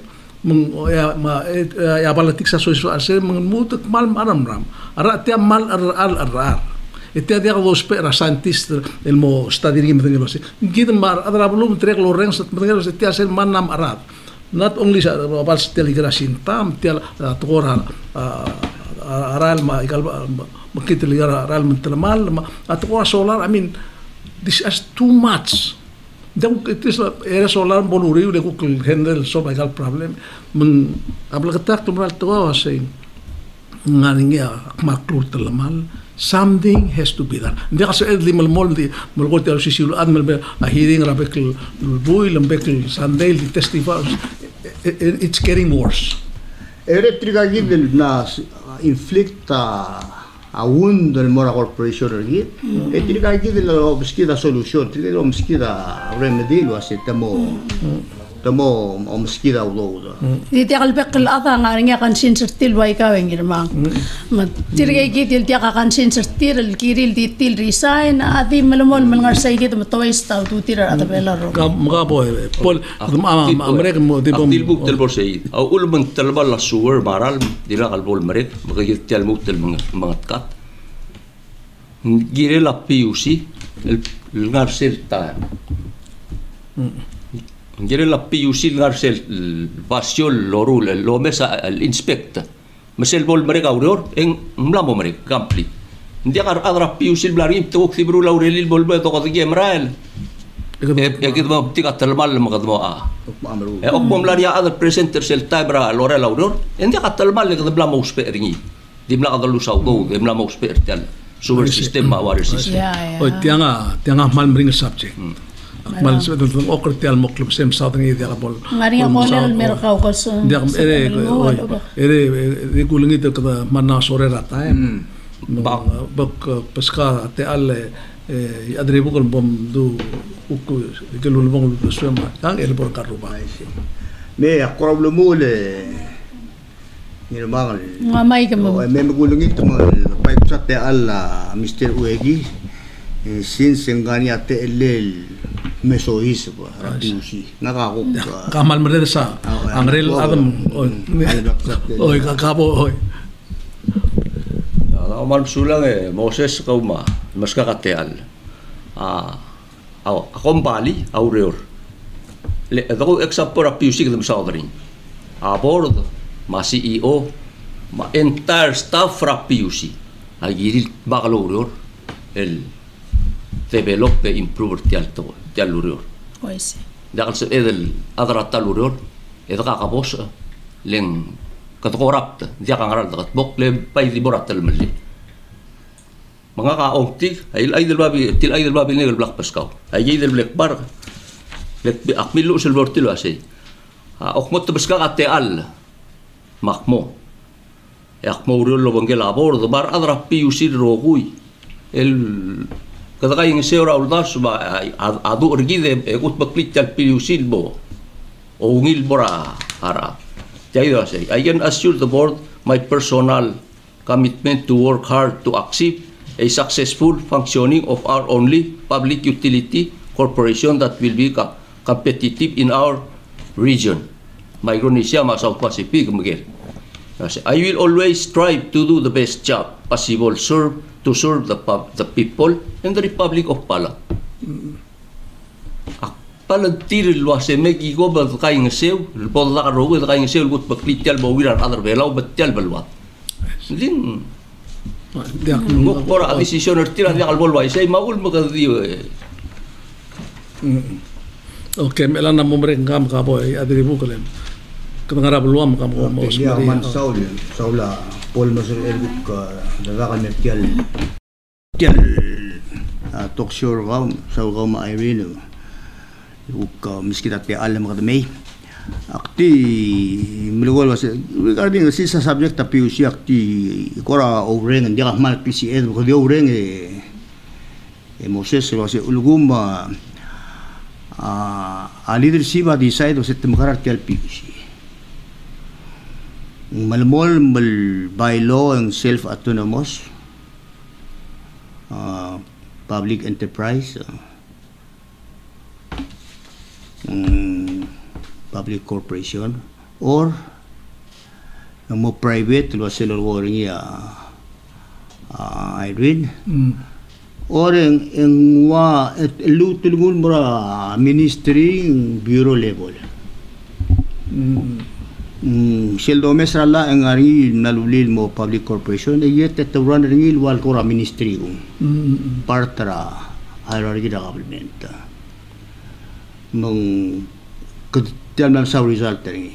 ya balatik sa soiso ase mutuk mal aram ram ara tia mal ar Ete dia kalau spera scientist el mo study ring mengelo se. Kita mar adra belum trek lo reng sat mengelo se tia sen manam arab. Not only sa bal telegra sintam tia tokora aral ma ikal makit ligar aral mentelmal atokora solar. I mean this is too much. Dan it is era solar bonuri de ko handle so ikal problem. Meng abla ketak tumral to se ngaringia maklur telemal. Something has to be done. Hindi kasi edli malmol di malgol tayo si silu ad malbe a hearing rabek boy lambek Sunday di testify. It's getting worse. Electrica gidel na inflicta a wound del Mora Corporation ri. Electrica gidel lo bskida solution, trilo bskida remedy lo asitamo. Tamo omskida ulo. Di tiakal bekal ata ngaringa kan sinsertil wai ka wengir mang. Tirgai gitil tiaka kan sinsertil kiril ditil resign adi melmol melngar sai git matawai sta tu tirar ata belaro. Mga boy pol amrek mo di bom. Til buk tel bor sei. Au ul men tel bal suwer maral dira kal bol merek magigit tel muk tel mangat kat. Gire la PUC el ngar serta. Jadi la PUC ngarsel pasiol lorul lo mesa el inspecta mesel bol mereka auror en mlamo mereka kampli dia kar adra PUC blarim to khibru laurelil bol be to ko gemrael ekit mo tika talmal makadmo okbom laria adra presenter sel tabra lorel auror en dia katalmal ke blamo speringi di mla adalu saudo di mlamo spertel super system water system o tianga mal bring subject mal sebetulnya tentang okertial mo club sem southern dia kapol ngaringa molel merkau koson dia ere kulingi te kada manna sore rata bak pesca te alle adrebu kol bom du uku ke lul bom du swema tang el por karuba me problemu le ni mangal ngamai ke mo me kulingi te mo pai te alla Mr. Uegi sin sengani ate elel mesois ba rapiusi nakako kamal mereda sa angrel adam oi kakabo oi amal sulang Moses kauma maska kateal akompali aureor le do example rapiusi kedem saudari abord ma CEO ma entire staff rapiusi agiril bakalorior el develop the improve tialurior. Oise. Dakal se edel adra talurior edaka kabos len katkorapta dia kangaral dakat bok le pai liborat telmeli. Mga kaongti ay idel babi negel black paskaw. Ay idel black bar. Let bi akmilu silvortilo asay. Okmot baska ateal makmo. Akmo uriol lo bangel abor bar adra PUC rogui. El kada kayong seura uldas ba adu orgide ekut baklit tal PUC bo o ngil bora ara. Tayo say I can assure the board my personal commitment to work hard to achieve a successful functioning of our only public utility corporation that will be competitive in our region. Micronesia, South Pacific, Miguel. I will always strive to do the best job possible to serve the people and the Republic of Pala. Palantir lo se meki go ba kaing seu, bo la ro go kaing seu gut baklitel bo wiran other belau betel belwat. Din dia go por a decision tira dia al bolwa sei maul magadi. Okay, melan na momre ngam ka boy adribu kolen. Kadangara belum kamu mau dia man saula pol masur elbuk daga mertial talk show gam sau ma Irene uk miskita te alam kadmei akti milgol was regarding this subject tapi usi akti kora oreng dia mal PCN ko dia oreng Moses was ulguma a leadership decide se temkarar tel PCN malmol mal bylaw ang self-autonomous public enterprise, public corporation, or ang mo private lo sila waring Irene, or ang wa lutulungun mo ministry bureau level. Sila mesrala ang ari nalulil mo public corporation yet at run ringil wal ko ministry partara hierarchy da government mong kutiyan sa result ringi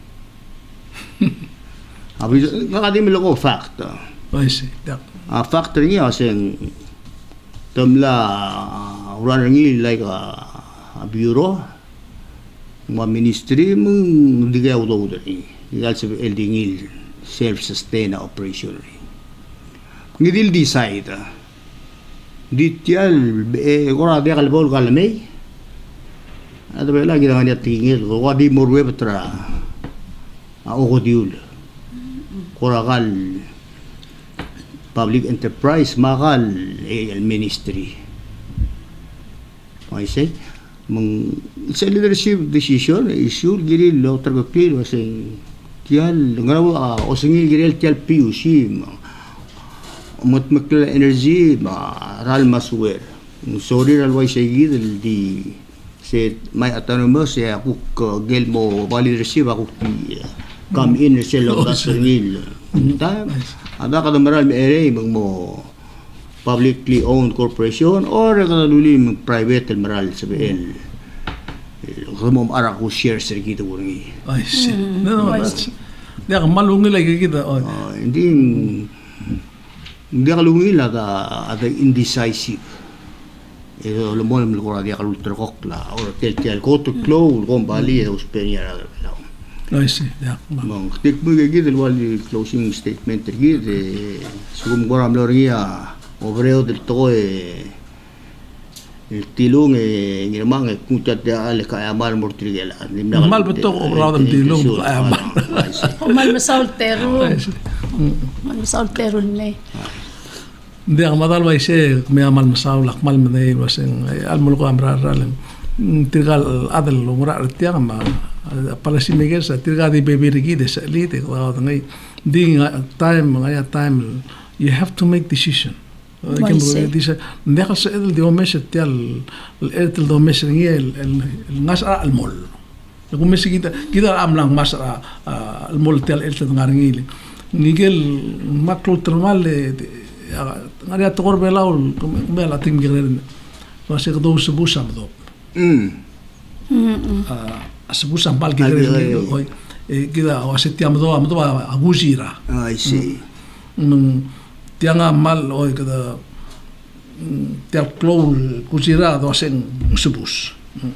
abi ngakadim lo ko fact I see. fact ringi aseng tamla run ringil like a bureau mga ministry mong hindi kaya ulo rin. Igal sa eldingil self-sustain operation rin. Ngidil decide. Dityal, kung di kalbol kalamay, at ba lagi naman niya tingil, kung di morwe patra, ako diul. Kurakal, public enterprise, makal, ministry. Okay, say? Sa leadership decision issue giri lo tergakil wasing tial ngaraw o singi giri tial PUC mot makla energy ral maswer sorry ral way segi di se may autonomous ya kuk gel mo leadership ako come in sa lo tasngil ta ada kada maral ere mo publicly owned corporation or kanalulim private maral sa BL rumom ara ko share sa kita wuri I see. No, that's dia malungi lagi kita. Hindi kalungi la ada indecisive lo mo ko dia kalul terkokla or tel ko to close ko bali uspenia I see. Yeah. Mong tik mo gigit wali closing statement gigit sugum goram loria obreo del todo el tilung ngirmang kucat dia ale kaya mal mortrigela mal betul obreo del tilung kaya mal masaul teru ne dia madal vai se me amal masaul akmal me waseng almul ko amra ralen tirgal adal umra tiang ma palasi miguel sa tirga di bebirigi de salite ko ngai ding time you have to make decision. Dice, deja el domes el domes el nas al mol. Lagu mesi kita amlang mas al mol tel el ngarngil. Nigel maklo termal ngari ator belaul bela tim geren. Wase do sebusam do. Sebusam bal geren oi. Kita wase tiam do am do agusira. I see. Tianga mal oi kada tiang klol kusira do sen sebus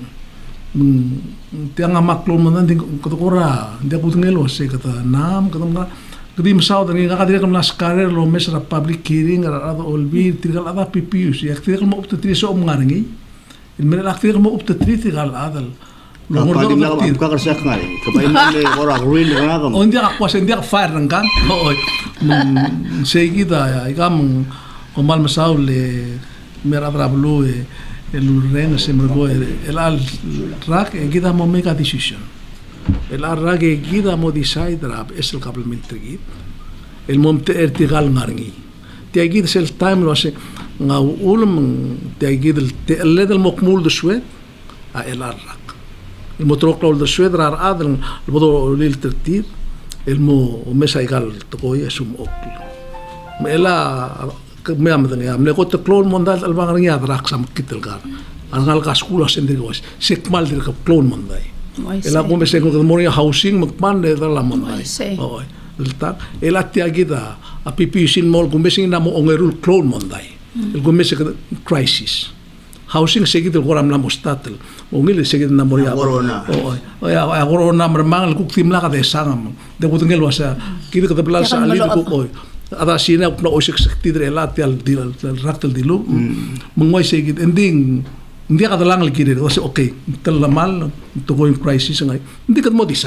tianga maklo man ding kora dia putngelo se kata nam kata nga kdim sao dani nga kadire kam naskare lo mesra public hearing ara ado olbi tigal ada PPUs ya tigal mo upte tri so ngarngi il mera tigal mo upte tri tigal adal lo ngordo ka karsak ngai kabay mo le ora ruin nga kam on dia akwas dia fire kan oi seguida igam komal masaul le mera drablu el ren se mergo el al rak gida mo make a decision el al rak gida mo decide rap es el complementary el momte ertigal ngarngi te gida sel time lo se nga ulum te gida el ledel mokmul de swed a el al rak el motrokol de swed rar adren el bodo lil tertir el mo mesa igal tokoy esum oklo mela me am dengan me ko te clone mondal al bangar nya drak sam kitel gar angal ka skula sendigos sekmal dir ka clone mondai ela ko me se ko moria housing makman de la mondai oi delta ela ti agida a pipi sin mol ko me sin na mo ongerul clone mondai el ko me se crisis housing seguido goram la mostatel ongil seguido na moria oi agora na mermang ku timla ka de sangam de butungel wasa kidi ka de plaza ali ko oi ada sina upna osik tidre lat al raktel dilu mengwai segit ending dia kata lang likir itu okay tel mal to go in crisis ngai ndi kat mo decide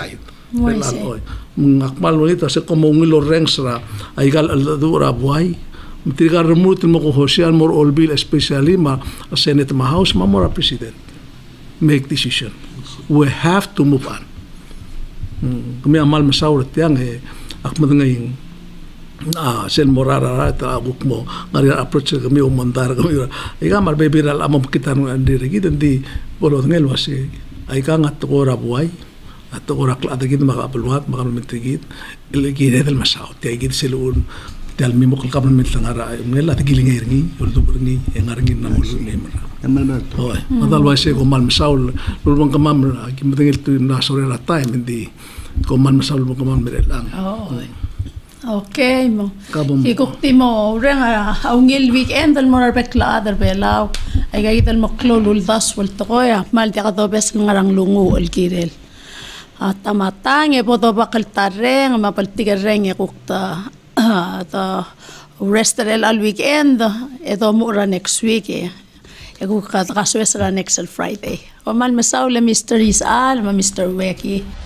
Ngakmal nito sa komongilo rengsra ay gal aldura buhay. Mitigar remutin mo ko Hosian more all bill especially ma Senate ma House ma mora President. Make decision. We have to move on. Kami amal masawrat yang akmat ngayon sen morara ta aguk mo ngari approach kami umandar kami ay kamar bebiral amam kita ndiri gitu di bolot ngel wasi ay kangat ko rabuay at ko rakla adagid makapulwat makamintigit iligi del masaw ti gid silun dal mi mokal kabel mit ngara ngel at gilingi ngi uldo ngi ngarngi namul ni mara Yamal Marto. oh madal wasi ko mal masaw lulung kamam kimtingil tu nasore la time di ko mal masaw mo kamam mirelang Okay mo. Ikukti mo renga aungil weekend al morar bekla adar belaw ay gayidal mo klolul das wal toya mal ti kado bes ngarang lungu al kirel. Tamatang e bodo bakal tareng mapaltigareng e kukta ta restarel al weekend edo mura next week e kukta kaswesra next Friday. O mal masaw le Mr. Isal ma Mr. Weki.